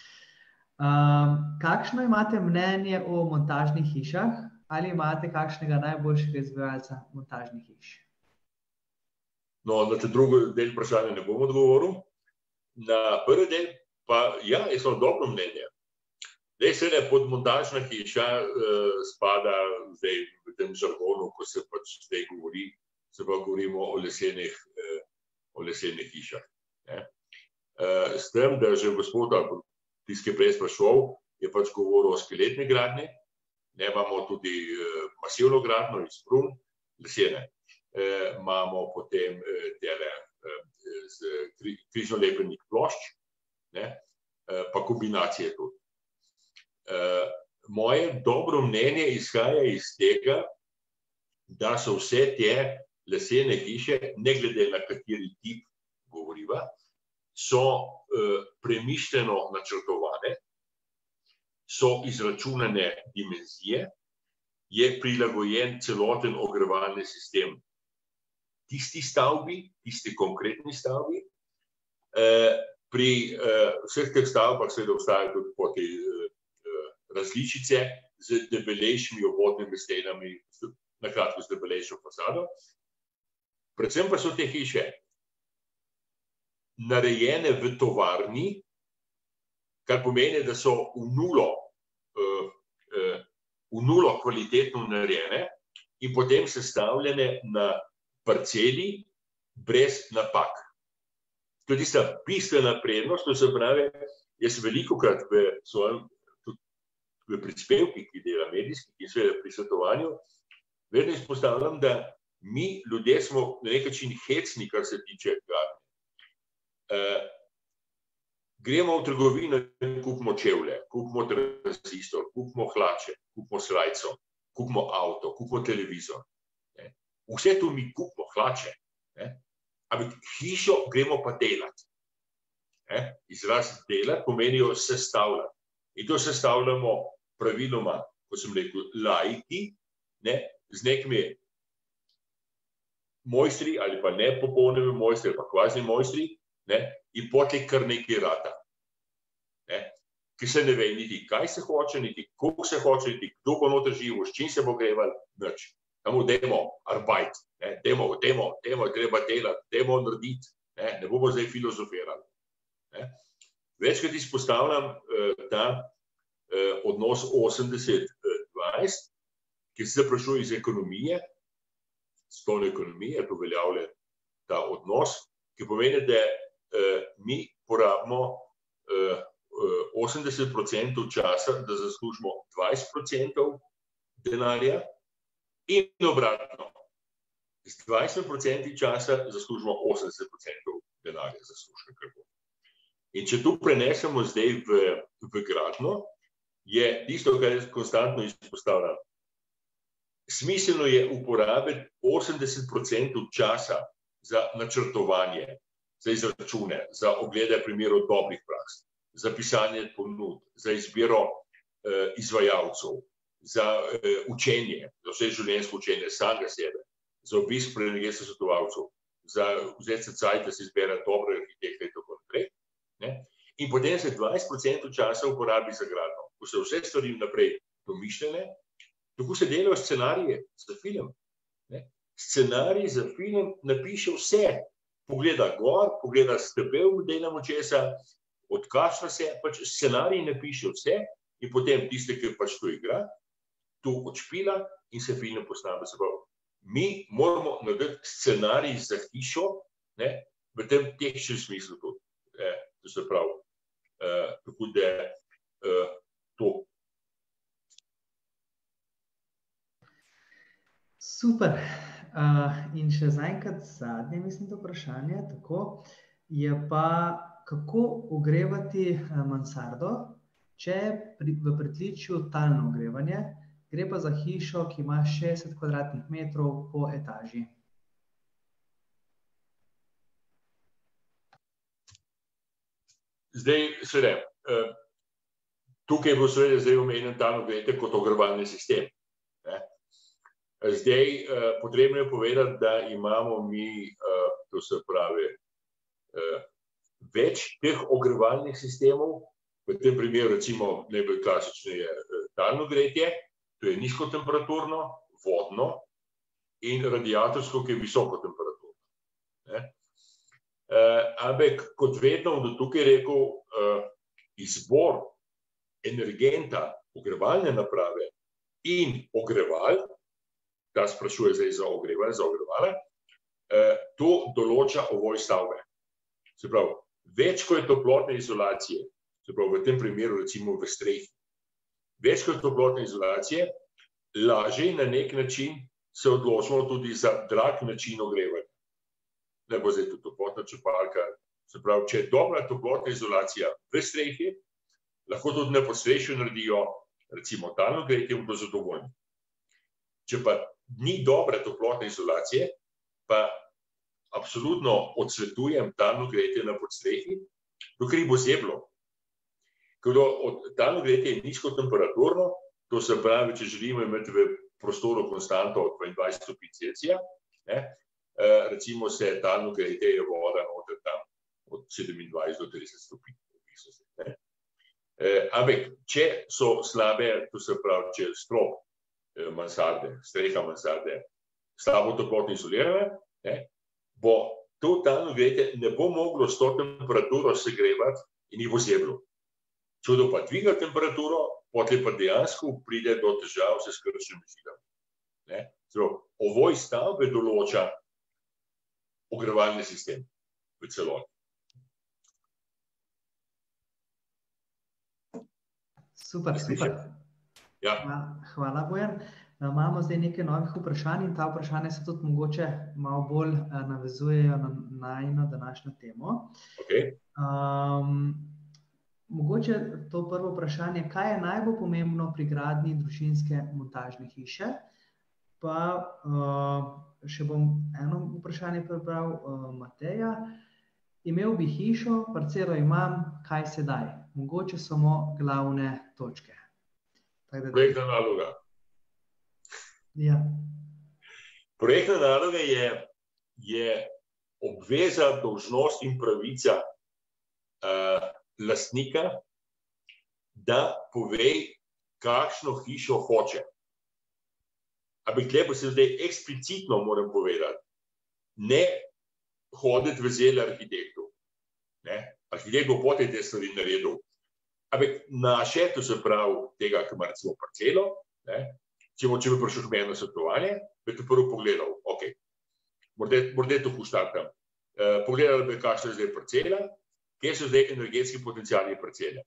Kakšno imate mnenje o montažnih hišah? Ali imate kakšnega najboljšega izvajalca montažnih hiš? No, na te drugi del vprašanja ne bom odgovoril. Na prvi del pa, ja, jaz imam dobro mnenje. Zdaj seveda pod montažna hiša spada zdaj v tem žargonu, ko se pač zdaj govori, se pa govorimo o lesenih hišah. S tem, da že gospod, tisti, ki je prej spraševal, je pač govoril o skeletni gradnji, imamo tudi masivno gradnjo iz brun, lesene. Imamo potem križno-lepenih plošč, pa kombinacije tudi. Moje dobro mnenje izhaja iz tega, da so vse te lesene hiše, ne glede na kateri tip govoriva, so premišljeno načrtovane, so izračunane dimenzije, je prilagojen celoten ogrevalni sistem tisti stavbi, tisti konkretni stavbi. Pri vseh teh stavbah seveda obstajajo tudi različice z debelejšimi obodnimi stenami, na kratko z debelejšo fasado. Predvsem pa so te hiše narejene v tovarni, kar pomeni, da so v nulo kvalitetno narejene in potem sestavljene na parceli brez napak. To je tista bistvena prednost, to se pravi, jaz velikokrat v prispevkih, ki dela medijskih in seveda pri svetovanju, vedno izpostavljam, da mi ljudje smo na nek način hecni, kar se tiče gradnje. Gremo v trgovino in kupimo čevlje, kupimo tranzistor, kupimo hlače, kupimo srajco, kupimo avto, kupimo televizor. Vse to mi kupimo, hlače. Ampak hišo gremo pa delati. Izraz delati pomenijo sestavljati. In to sestavljamo praviloma, kot sem rekel, laiki, z nekimi mojstri ali pa nepopolnimi mojstri ali pa kvazi mojstri, in potem kar nekaj rata. Ki se ne ve niti kaj se hoče, niti koliko se hoče, niti kdo bo noter živel, s čim se bo greval, nič. Samo dajmo arbajt, dajmo, treba delati, dajmo narediti, ne bomo zdaj filozofirali. Večkrat izpostavljam ta odnos 80-20, ki se vprašuje iz ekonomije, spolne ekonomije, to uveljavlja ta odnos, ki pomeni, da mi porabimo 80% časa, da zaslužimo 20% denarja in obratno. Z 20% časa zaslužimo 80% denarja zaslužka. In če to prenesemo zdaj v gradnjo, je tisto, kar jaz konstantno izpostavljam. Smiselno je uporabiti 80% časa za načrtovanje, za izračune, za oglede primerov dobrih praks, za pisanje ponudb, za izbiro izvajalcev, za učenje, za vse življenjsko učenje samega sebe, za obisk pri energetskih svetovalcev, za vzeti se cajt, da se izbere dobre arhitekte in tako naprej. In potem se 20% časa uporabi za gradnjo, ko se vse stvari naprej domišljene, tako se delajo scenarije za film. Scenarij za film napiše vse. Pogleda gor, pogleda stebel, delamo česa, odkašlja se, pač scenarij napiše vse in potem tiste, ki pač to igra, to odšpila in se film posname. Mi moramo narediti scenarij za hišo, v tem tehničnem smislu tudi. To se pravi, tako da to. Super. In še zaenkrat zadnje, mislim, to vprašanje, tako, je pa, kako ogrevati mansardo, če v pritličju talno ogrevanje, gre pa za hišo, ki ima 60 kvadratnih metrov po etaži. Zdaj, seveda, tukaj je bil seveda zdaj omenjen talno gretje kot ogrevalni sistem. Zdaj, potrebno je povedati, da imamo mi, to se pravi, več teh ogrevalnih sistemov. V tem primeru, recimo, najbolj klasično je talno gretje, to je nizkotemperaturno, vodno in radiatorsko, ki je visokotemperaturno. Ampak, kot vedno, do tukaj rekel, izbor energenta, ogrevalne naprave in ogreval, ta sprašuje zdaj za ogrevale, to določa ovoj stavbe. Se pravi, več kot je toplotne izolacije, se pravi, v tem primeru recimo v strehi, več kot je toplotne izolacije, lažje na nek način se odločimo tudi za drag način ogrevanja. Ne bo zdaj tudi toplotna črpalka. Se pravi, če je dobra toplotna izolacija v strehi, lahko tudi na podstrešju naredijo recimo talno gretje, bodo zadovoljni. Če pa ni dobre toplotne izolacije, pa absolutno odsvetujem talno gretje na podstrehi, dokler bo zeblo. Ker talno gretje je nizkotemperaturno, to se pravi, če želimo imeti v prostoru konstanto od 22 stopinj Celzija, recimo se talno gretje je voda noter tam od 27 do 30 stopinj. Ampak, če so slabe, to se pravi, če je strop mansarde, streha mansarde, slabo toplotno izolirane, bo to talno gretje ne bo moglo s to temperaturo segrevati in jih bo zeblo. Če bo pa dviga temperaturo, potem pa dejansko pride do težav s krčnimi žilami. Ovoj stavbe določa ogrevalni sistem v celoti. Super. Ja. Hvala, Bojan. Imamo zdaj nekaj novih vprašanj in ta vprašanja se tudi mogoče malo bolj navezujejo na najino današnjo temo. Okay. Mogoče to prvo vprašanje, kaj je najbolj pomembno pri gradnji družinske montažne hiše? Pa še bom eno vprašanje prebral Mateja. Imel bi hišo, parcelo imam, kaj sedaj? Mogoče samo glavne točke. Projektna naloga. Ja. Projektna naloga je obveza, dolžnost in pravica lastnika, da pove, kakšno hišo hoče. Ampak tukaj pa se zdaj eksplicitno moram povedati, ne hoditi v zel arhitektu. Arhitekt bo potem te stvari naredil. Ampak naše, to se pravi tega, ki ima recimo parcelo, če bi prišel k meni na svetovanje, bi te prvo pogledal, ok, morda to poštartam. Pogledal bi, kakšna je zdaj parcela, kje so zdaj energetski potenciali parcele,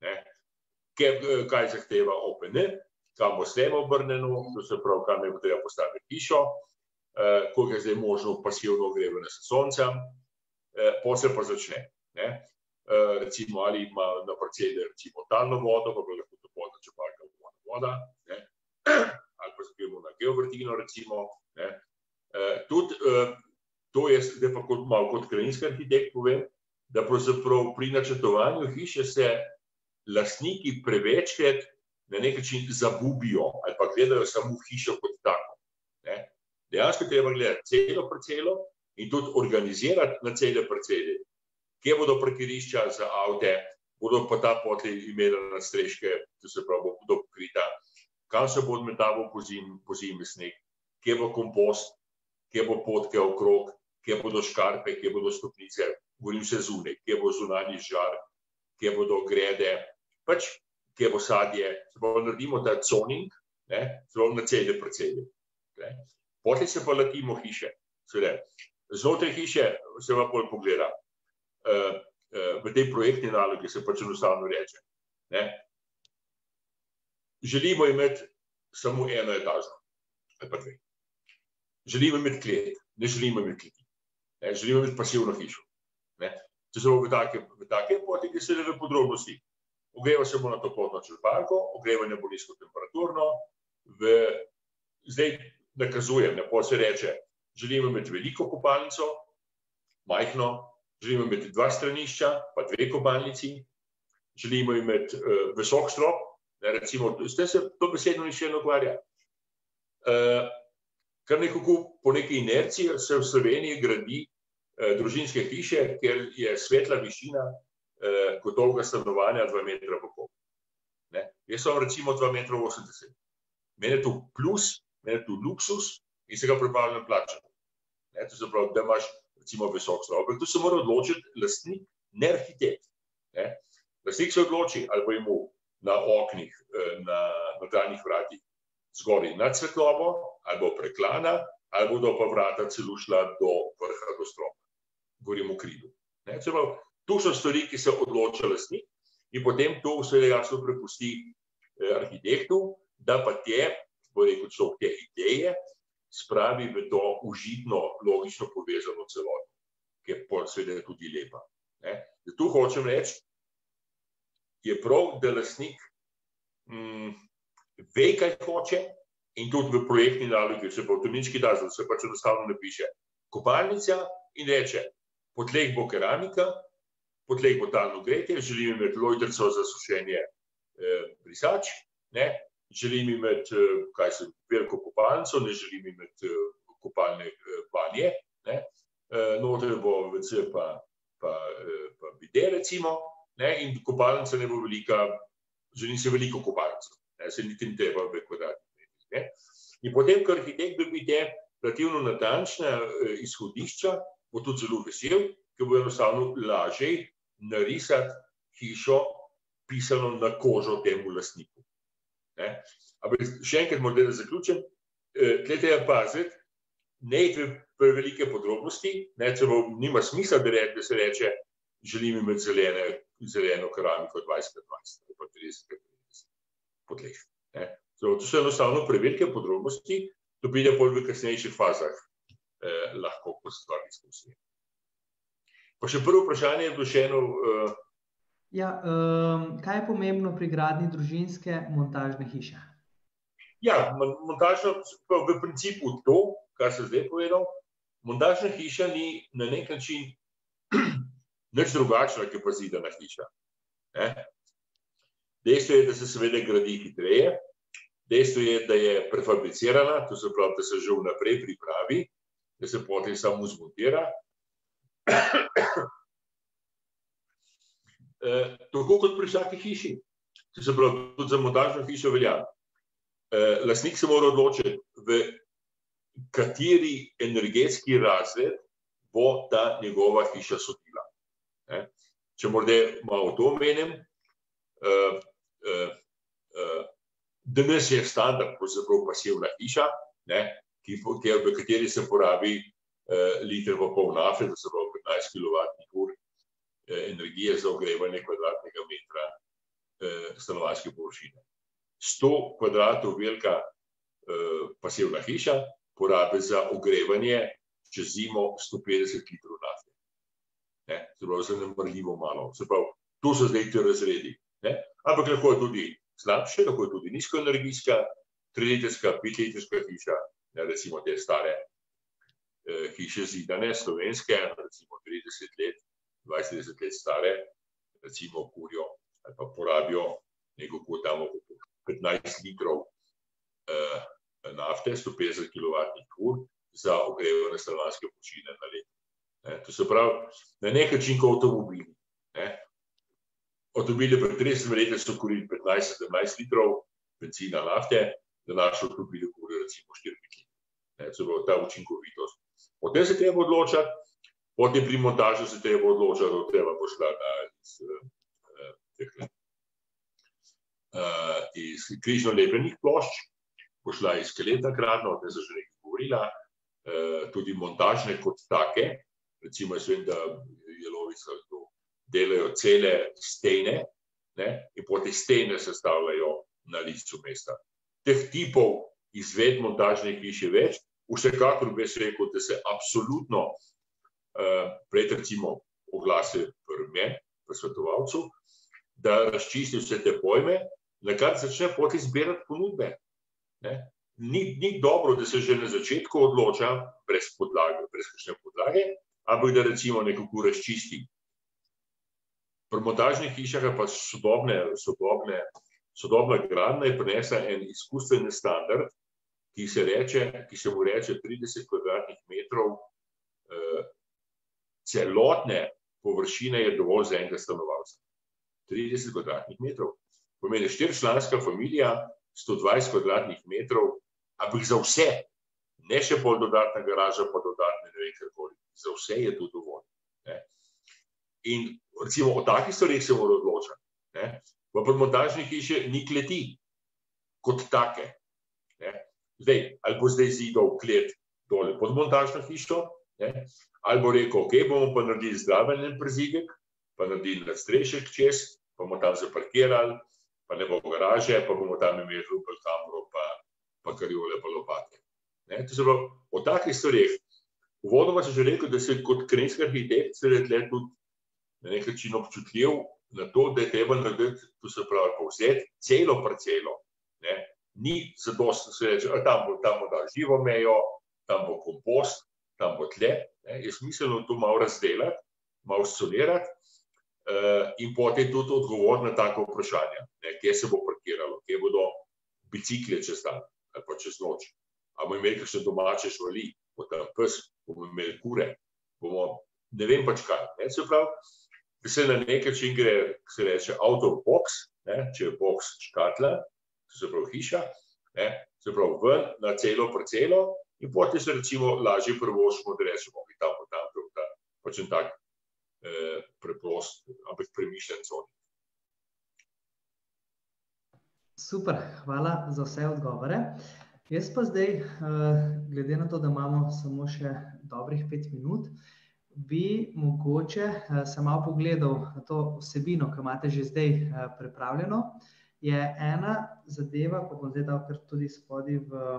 kaj zahteva OPN, kam bo slema obrnjeno, to se pravi, kam je treba postaviti hišo, koliko je zdaj možno pasivno ogrevanje s soncem, potem se pa začne. Recimo, ali ima na parceli recimo talno vodo, pa bi lahko toplotna črpalka voda, ali pa zakajmo na geovrtino recimo. Tudi to je, zdaj pa malo kot krajinski arhitekt povem, da pravzaprav pri načrtovanju hiše se lastniki prevečkrat na nek način zabubijo ali pa gledajo samo hišo kot tako. Dejansko treba gledati celo parcelo in tudi organizirati na cele parceli. Kje bodo parkirišča za avte, bodo pa ta potlej imeli nadstreške, to se pravi, bodo pokrita, kam se bo odmetaval po zimi sneg, kje bo kompost, kje bo potke okrog, kje bodo škarpe, kje bodo stopnice, govorim se zunaj, kje bo zunanji žar, kje bodo grede, pač kje bo sadje, se pravi, naredimo ta zoning, se pravi, na cele parceli. Potlej se pa latimo hiše. Znotraj hiše se pa bolj pogleda. V tej projektni nalogi se pač enostavno reče. Želimo imeti samo eno etažo, ali pa dve. Želimo imeti klet, ne želimo imeti kleti. Želimo imeti pasivno hišo. Če se bo v take poti, ki se v podrobnosti. Ogreva se bo na toplotno črpalko, ogrevanje bo nizkotemperaturno. Zdaj nakazujem, ne pa se reče, želimo imeti veliko kopalnico, majhno, želimo imeti 2 stranišča, pa 2 kopalnici, želimo imeti visok strop, recimo, s tem se to besedno nišče ne ukvarja. Kar nekako po neki inerciji se v Sloveniji gradi družinske hiše, ker je svetla višina kot dolga stanovanja 2,5 metra. Jaz sem recimo 2,80 metra. Mene je to plus, mene je to luksus in se ga pripravljam plačati. To se pravi, da imaš recimo visok strop. Tu se mora odločiti lastnik, ne arhitekt. Lastnik se odloči, ali bo imel na oknih, na notranjih vratih zgoraj nad svetlobo, ali bo preklana, ali bodo pa vrata celo šla do vrha, do stropa. Govorim o krilu. Tu so stvari, ki se odloča lastnik in potem to vse jasno prepusti arhitektu, da pa bo rekel človek, te ideje spravi v to užitno, logično povezano celoto, ki je seveda tudi lepa. Tu hočem reči, je prav, da lastnik ve, kaj hoče in tudi v projektni nalogi, se pa v terminski dazl, se pač enostavno napiše kopalnica in reče, po tleh bo keramika, po tleh bo talno gretje, želim imeti lojtrico za sušenje brisač, želim imeti veliko kopalnico, ne želim imeti kopalne banje, noter bo WC pa bide recimo, in kopalnica ne bo velika, želim se veliko kopalnico, se niti ne treba v kvadratnih metrih. In potem, ko arhitekt dobi te relativno natančne izhodišča, bo tudi zelo vesel, ker bo enostavno lažje narisati hišo pisano na kožo temu lastniku. Ampak še enkrat morda da zaključim, tle treba paziti, ne iti v prevelike podrobnosti, nima smisla, da se reče, želim imeti zeleno keramiko 20x20, pa 30x30 po tleh. To so enostavno prevelike podrobnosti, to pride pol v kasnejših fazah lahko po stvar diskusije. Pa še prvo vprašanje je bilo še eno. Kaj je pomembno pri gradnji družinske montažne hiše? Montažna, v principu to, kar sem zdaj povedal, montažna hiša ni na nek način nič drugačna, kot pa zidana hiša. Dejstvo je, da se seveda gradi hitreje, dejstvo je, da je prefabricirana, to se pravi, da se že vnaprej pripravi, da se potem samo zmontira. Tako kot pri vsaki hiši. To se pravi, tudi za montažno hišo velja. Lastnik se mora odločiti, v kateri energetski razred bo ta njegova hiša sodila. Če morda malo to omenim, danes je standard, pravzaprav pasivna hiša, v kateri se porabi liter pa pol nafte, to se pravi 15 kWh energije za ogrevanje kvadratnega metra stanovanjske površine. 100 kvadratov velika pasivna hiša porabi za ogrevanje čez zimo 150 litrov nafte. Se pravi, zanemrljivo malo. Se pravi, tu so zdaj ti razredi. Ampak lahko je tudi slabše, lahko je tudi nizkoenergijska, 3-litrska, 5-litrska hiša, recimo te stare hiše zidane, slovenske, recimo 30 let, 20-30 let stare, recimo kurijo ali pa porabijo nekako tam 15 litrov nafte, 150 kWh za ogrevanje stanovanjske površine na leto. To se pravi, na nek način kot avtomobili. Avtomobili pred 30 leti so kurili 15-17 litrov benzina nafte, današnji avtomobili kurijo recimo 4 litrov. Se pravi, ta učinkovitost. Potem se treba odločati, potem pri montažu se treba odločati, da treba pošla iz križno lepljenih plošč, pošla iz skeletna gradnja, o tem sem že nekaj govorila, tudi montažne kot take, recimo jaz vem, da Jelovica delajo cele stene in potem stene sestavljajo na licu mesta. Teh tipov izved montažne hiše več, vsekakor bi se rekel, da se absolutno prej recimo oglase pri meni, pri svetovalcu, da razčisti vse te pojme, na kar začne potem zbirati ponudbe. Ni dobro, da se že na začetku odloča brez podlage, brez kakšne podlage, ampak da recimo nekako razčisti. Pri montažnih hišah je pa sodobna gradnja je prinesla en izkustveni standard, ki se mu reče 30 kvadratnih metrov celotne površine je dovolj za enega stanovalca. 30 kvadratnih metrov. Pomeni 4-članska familija, 120 kvadratnih metrov, ampak za vse, ne še pol dodatna garaža, pa dodatne ne vem karkoli. Za vse je to dovolj. Ne. In recimo o takih stvareh se mora odločati. Ne. V montažni hiši ni kleti kot take. Ne. Zdaj, ali bo zdaj zidal klet dole pod montažno hišo, ne. Ali bo rekel, ok, bomo pa naredili zdraven prizidek, pa naredili nadstrešek čez, pa bomo tam zaparkirali, pa ne bo garaže, pa bomo tam imeli rupel kamro, pa kariole, pa lopate. Ne, to se pravi, o takih stvareh. Uvodoma sem že rekel, da se kot krajinski arhitekt se je tle tudi na nek način občutljiv na to, da je treba narediti, to se pravi, povzeti celo parcelo. Ne. Ni zadosti, da se reče, tam bo da živo mejo, tam bo kompost, tam bo tle. Ne. Je smiselno to malo razdelati, malo scolirati in potem tudi odgovoriti na tako vprašanje. Ne. Kje se bo parkiralo, kje bodo bicikle čez dan ali pa čez noč. A bomo imeli kakšne domače živali, bo tam pes, bomo imeli kure, bomo ne vem pač kaj. Ne. Se pravi, da se na nek način gre, se reče, out of box, ne, če je box škatla, se pravi hiša, ne, se pravi ven na celo parcelo in potem se recimo lažje prvošimo, da rečemo, tam, pač en tak preprost, ampak premišljen coni. Super, hvala za vse odgovore. Jaz pa zdaj, glede na to, da imamo samo še dobrih 5 minut, bi mogoče se malo pogledal na to vsebino, ki imate že zdaj pripravljeno. Je ena zadeva, pa bom zdaj dal kar tudi spodaj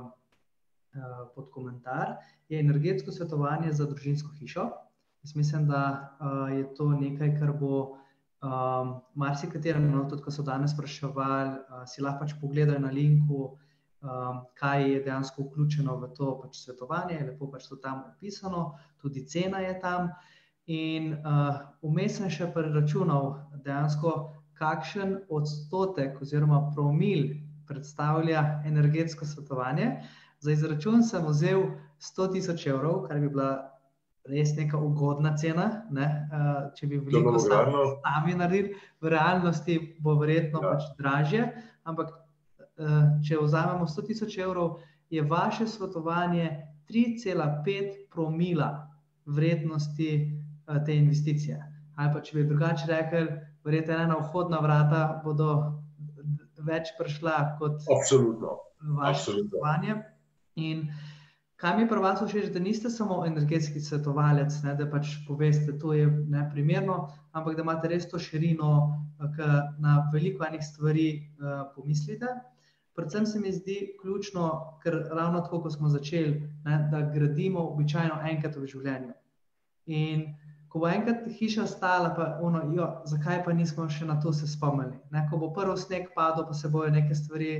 pod komentar, je energetsko svetovanje za družinsko hišo. Jaz mislim, da je to nekaj, kar bo marsikaterem, tudi ko so danes spraševali, si lahko pač pogledajo na linku, kaj je dejansko vključeno v to pač svetovanje, je lepo pač to tam opisano, tudi cena je tam. In vmes sem še preračunal dejansko, kakšen odstotek oziroma promil predstavlja energetsko svetovanje. Za izračun sem vzel 100.000 evrov, kar bi bila res neka ugodna cena, ne? Če bi veliko sami naredili, v realnosti bo verjetno pač dražje, ampak če vzamemo 100.000 evrov, je vaše svetovanje 3,5 promila vrednosti te investicije. Ali pa če bi drugače rekli, verjetno ena vhodna vrata bodo več prišla kot vaše svetovanje. In kaj mi je pri vas všeč, da niste samo energetski svetovalec, ne, da pač poveste, to je neprimerno, ampak da imate res to širino, ki na veliko enih stvari pomislite. Predvsem se mi zdi ključno, ker ravno tako, ko smo začeli, ne, da gradimo običajno enkrat v življenju. In ko bo enkrat hiša stala, pa zakaj pa nismo še na to se spomnili. Ne, ko bo prvi sneg padel, pa se bojo neke stvari,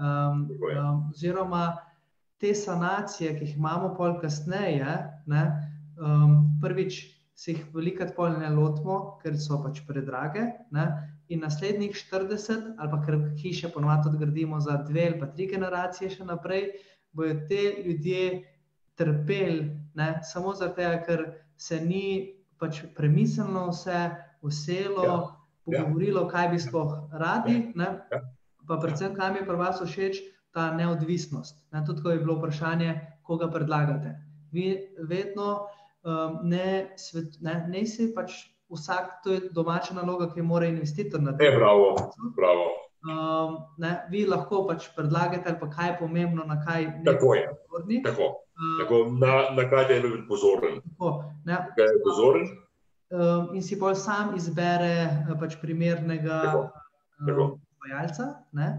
oziroma te sanacije, ki jih imamo pol kasneje, ne, prvič se jih velikokrat pol ne lotimo, ker so pač predrage, ne, in naslednjih 40, ali pa ker hiše ponovadi tudi gradimo za 2 ali pa 3 generacije še naprej, bojo te ljudje trpeli, ne, samo zaradi tega, ker se ni pač premislilo vse, vselo, pogovorilo, kaj bi sploh radi, ne, pa predvsem, kaj mi je pri vas všeč, ta neodvisnost. Tudi, ko je bilo vprašanje, koga predlagate. Vi vedno ne si pač vsak, to je domača naloga, ki mora investitor narediti. Bravo. Vi lahko pač predlagate, ali pa kaj je pomembno, na kaj ne. Tako je, tako, na kaj je biti pozoren. Kaj je pozoren. In si bolj sam izbere pač primernega izvajalca, ne.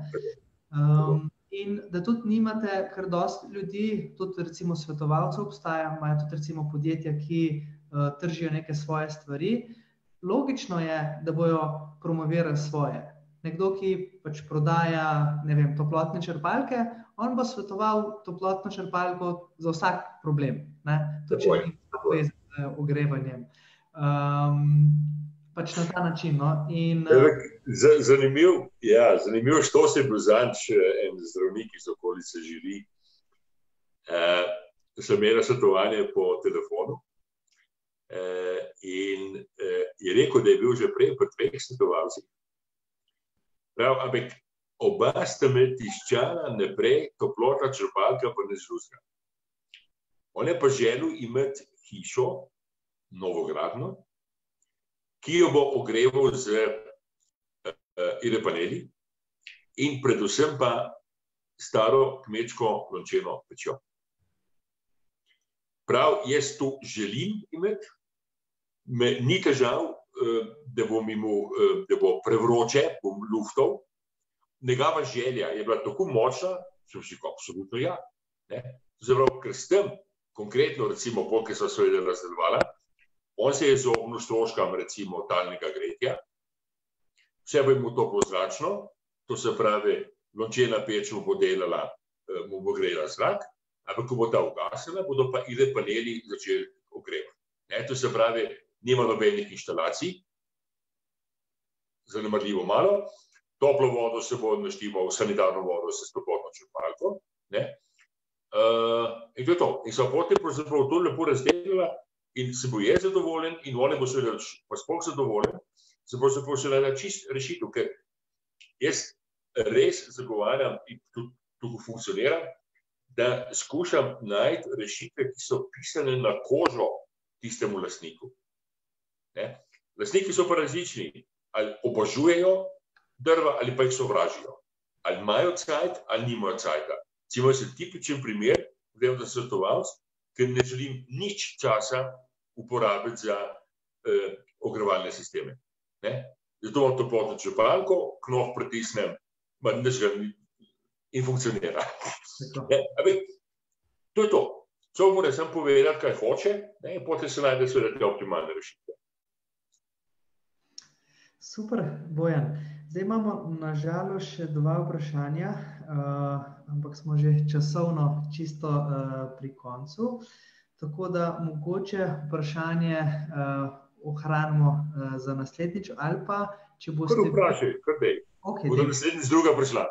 In da tudi nimate kar dosti ljudi, tudi recimo svetovalcev obstaja, imajo tudi recimo podjetja, ki tržijo neke svoje stvari. Logično je, da bojo promovirali svoje. Nekdo, ki pač prodaja, ne vem, toplotne črpalke, on bo svetoval toplotno črpalko za vsak problem, ne. Tudi če ni povezan ogrevanjem. Pač na ta način. No? Zanimivo, što se je bil zadnjič en zdravnik iz okolice Žiri. Sem imela svetovanje po telefonu in je rekel, da je bil že prej pri 2 svetovalcih. Ampak oba sta me tiščala naprej, toplotna črpalka pa nič drugega. On je pa želel imeti hišo, novogradno, ki jo bo ogreval z paneli in predvsem pa staro kmečko lončeno pečjo. Prav, jaz to želim imeti, ni težav, da bo prevroče, bom luftov. Njegova želja je bila tako močna, sem si rekel, absolutno ja. Zaprav, ker s tem, konkretno, recimo, polke so seveda razdelovala, on se je izognil stroškam, recimo, talnega gretja, vse bo mu toplo zračno, to se pravi, lončena peč mu bo delala, mu bo grela zrak, ampak ko bo ta ugasnila, bodo pa paneli začeli ogrevati. To se pravi, nima nobenih inštalacij, zanemarljivo malo, toplo vodo se bo naštimal, sanitarno vodo se s toplotno črpalko, in to je to. In so potem pravzaprav to lepo razdelila in se bo je zadovoljen in on bo seveda pa sploh zadovoljen, se bo seveda čist rešitev, ker jaz res zagovarjam in tudi tukaj funkcioniram, da skušam najti rešitve, ki so pisane na kožo tistemu lastniku. Lastniki so pa različni, ali obožujejo drva ali pa jih sovražijo. Ali imajo cajt ali nimajo cajta. Recimo, jaz sem tipičen primer, da sem svetovalec, ker ne želim nič časa uporabiti za ogrevalne sisteme. Zato imam toplotno črpalko, knof pritisnem, in funkcionira. To je to. Človek mora samo povedati, kaj hoče, in potem se najde seveda te optimalne rešitve. Super, Bojan. Zdaj imamo na žalost še 2 vprašanja, ampak smo že časovno čisto pri koncu. Tako da mogoče vprašanje ohranimo za naslednjič, ali pa, če boste... Kar vprašaj, kar dej. Bodo naslednjič druga prišla.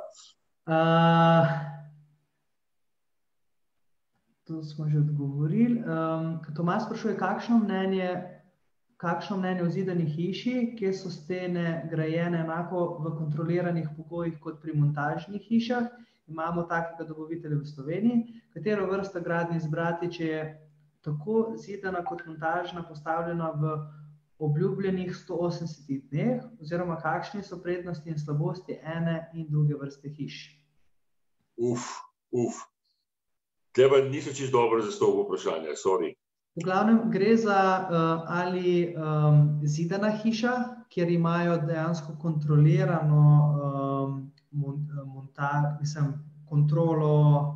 To smo že odgovorili. Tomaž sprašuje, kakšno mnenje o zidani hiši, kjer so stene grajene enako v kontroliranih pogojih kot pri montažnih hišah. Imamo takega dobavitelja v Sloveniji. Katero vrsto gradnje izbrati, če je tako zidana kot montažna postavljena v obljubljenih 180 dneh, oziroma kakšne so prednosti in slabosti ene in druge vrste hiš? Teba niso čisto dobro zastavil vprašanje, sorry. V glavnem gre za ali zidana hiša, kjer imajo dejansko kontrolirano kontrolo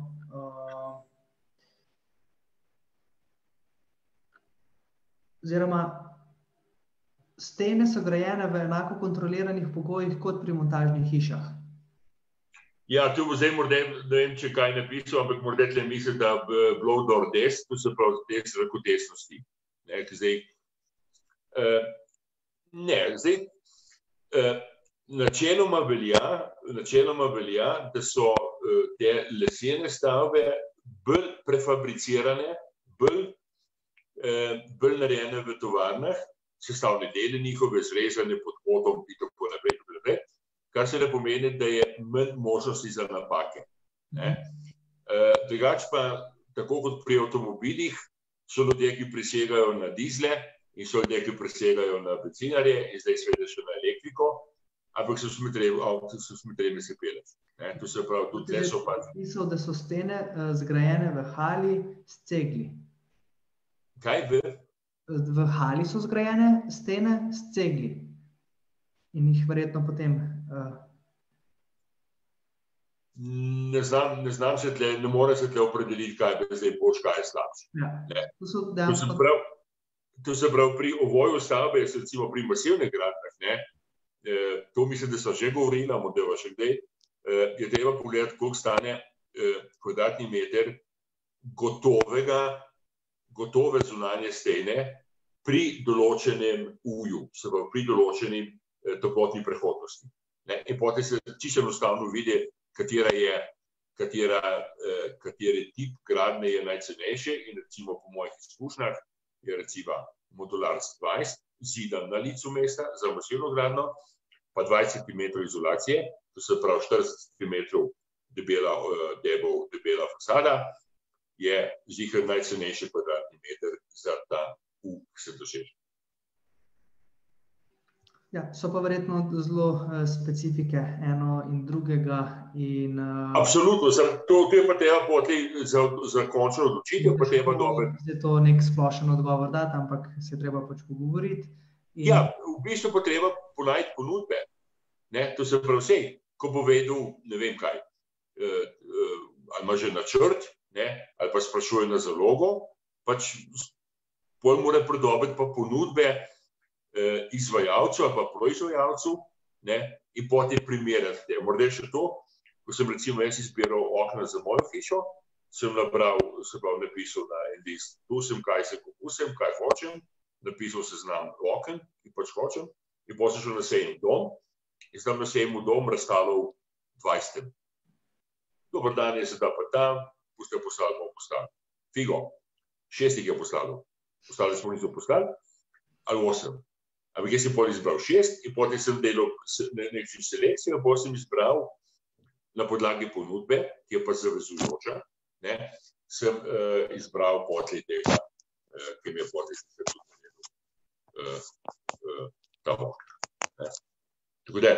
oziroma stene so grajene v enako kontroliranih pogojih kot pri montažnih hišah. Ja, tu bo zdaj morda, ne vem, če kaj napisal, ampak morda tle misli, da blow door des, to se pravi des rakotesnosti. Načeloma velja, da so te lesene stavbe bolj prefabricirane, bolj narejene v tovarnah, sestavne dele njihove, zrezane pod kotom in tako naprej, kar se ne pomeni, da je manj možnosti za napake. Drugače pa, tako kot pri avtomobilih, so ljudje, ki prisegajo na dizle in so ljudje, ki prisegajo na bencinarje in zdaj seveda še na elektriko, ampak so smetrebe se pelec. To se pravi, tudi tle so pa... Pisal, da so stene zgrajene v hali s cegli. Kaj v hali so zgrajene stene s cegli in jih verjetno potem... Ne znam se tle, ne more se tle opredeliti, kaj je zdaj boš, kaj je slabše. To se pravi, pri ovoju stavbe, recimo pri masivnih gradnjah, to mislim, da so že govorili, modeva še kdaj, je treba pogledati, koliko stane kvadratni meter gotove zunanje stene pri določenem uju, se pravi pri določenim toplotni prehodnosti. In potem se čisto enostavno vidi, kateri tip gradnje je najcenejši in recimo po mojih izkušnjah je recimo modular 20, zidan na licu mesta za masivno gradnjo, pa 20 cm izolacije, to se pravi 40 cm debela fasada, je ziher najcenejši kvadratni meter za ta U, ki se doseže. Ja, so pa verjetno zelo specifike eno in drugega. Absolutno, to je pa treba za končno odločitev, pa treba dobro. Je to nek splošen odgovor dati, ampak se treba pač pogovoriti. Ja, v bistvu pa treba ponajti ponudbe. To se pravi vse, ko bo vedel, ne vem kaj, ali ima že načrt, ali pa sprašuje na zalogo, pač pol mora pridobiti pa ponudbe izvajalcu ali pa proizvajalcu in potem primerjati te. Morda še to, ko sem recimo jaz izbiral okna za mojo hišo, sem napisal na en list, tu sem, kaj se pokusem, kaj hočem, napisal seznam oken, ki pač hočem, in potem sem šel na sejem dom in sem na sejemu dom razstavil 20. Dobar dan, je se da pa tam, boste poslali, bomo poslali. Figo, 6 jih je poslali. Ostali smo niso poslali, ali 8. Ampak jaz sem potem izbral 6 in potem sem delal nekaj selekcijo, potem sem izbral na podlagi ponudbe, ki je pa zavezujoča, sem izbral potlej tega, ki mi je potlej ta okna. Tako da,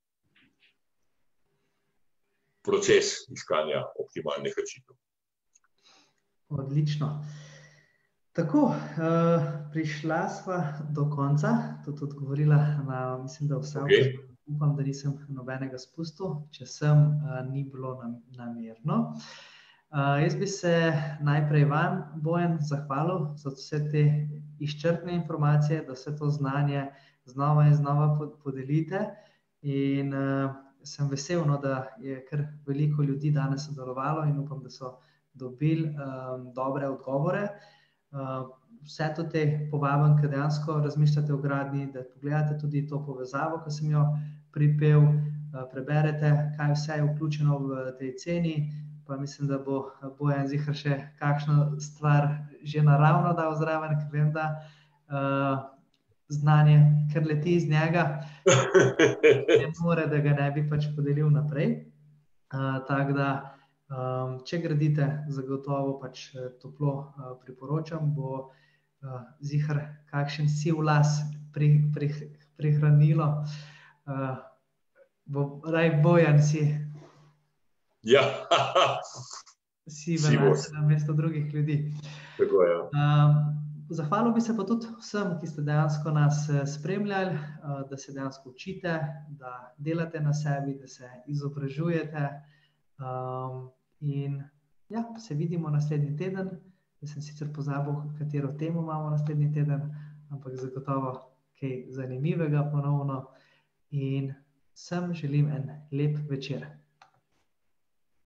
proces iskanja optimalnih rešitev. Odlično. Tako, prišla sva do konca, tudi odgovorila na, mislim, da vse. Upam, da nisem nobenega spustil, če sem, ni bilo namerno. Jaz bi se najprej vam, Bojan, zahvalil za vse te izčrpne informacije, da vse to znanje znova in znova podelite in sem vesel, da je kar veliko ljudi danes sodelovalo in upam, da so dobili dobre odgovore. Vse to te povabim, ki dejansko razmišljate o gradnji, da pogledate tudi to povezavo, ki sem jo pripel, preberete, kaj vse je vključeno v tej ceni, pa mislim, da bo Bojan ziher še kakšno stvar že naravno dal zraven, ker vem, da znanje kar leti iz njega, ne more, da ga ne bi pač podelil naprej. Tako da, če gradite, zagotovo pač toplo priporočam, bo ziher kakšen siv las prihranilo. Raj Bojan si sive lase namesto drugih ljudi. Tako je. Zahvalil bi se pa tudi vsem, ki ste dejansko nas spremljali, da se dejansko učite, da delate na sebi, da se izobražujete. In ja, se vidimo naslednji teden. Jaz sem sicer pozabil, katero temo imamo naslednji teden, ampak zagotovo kaj zanimivega ponovno. In vsem želim en lep večer.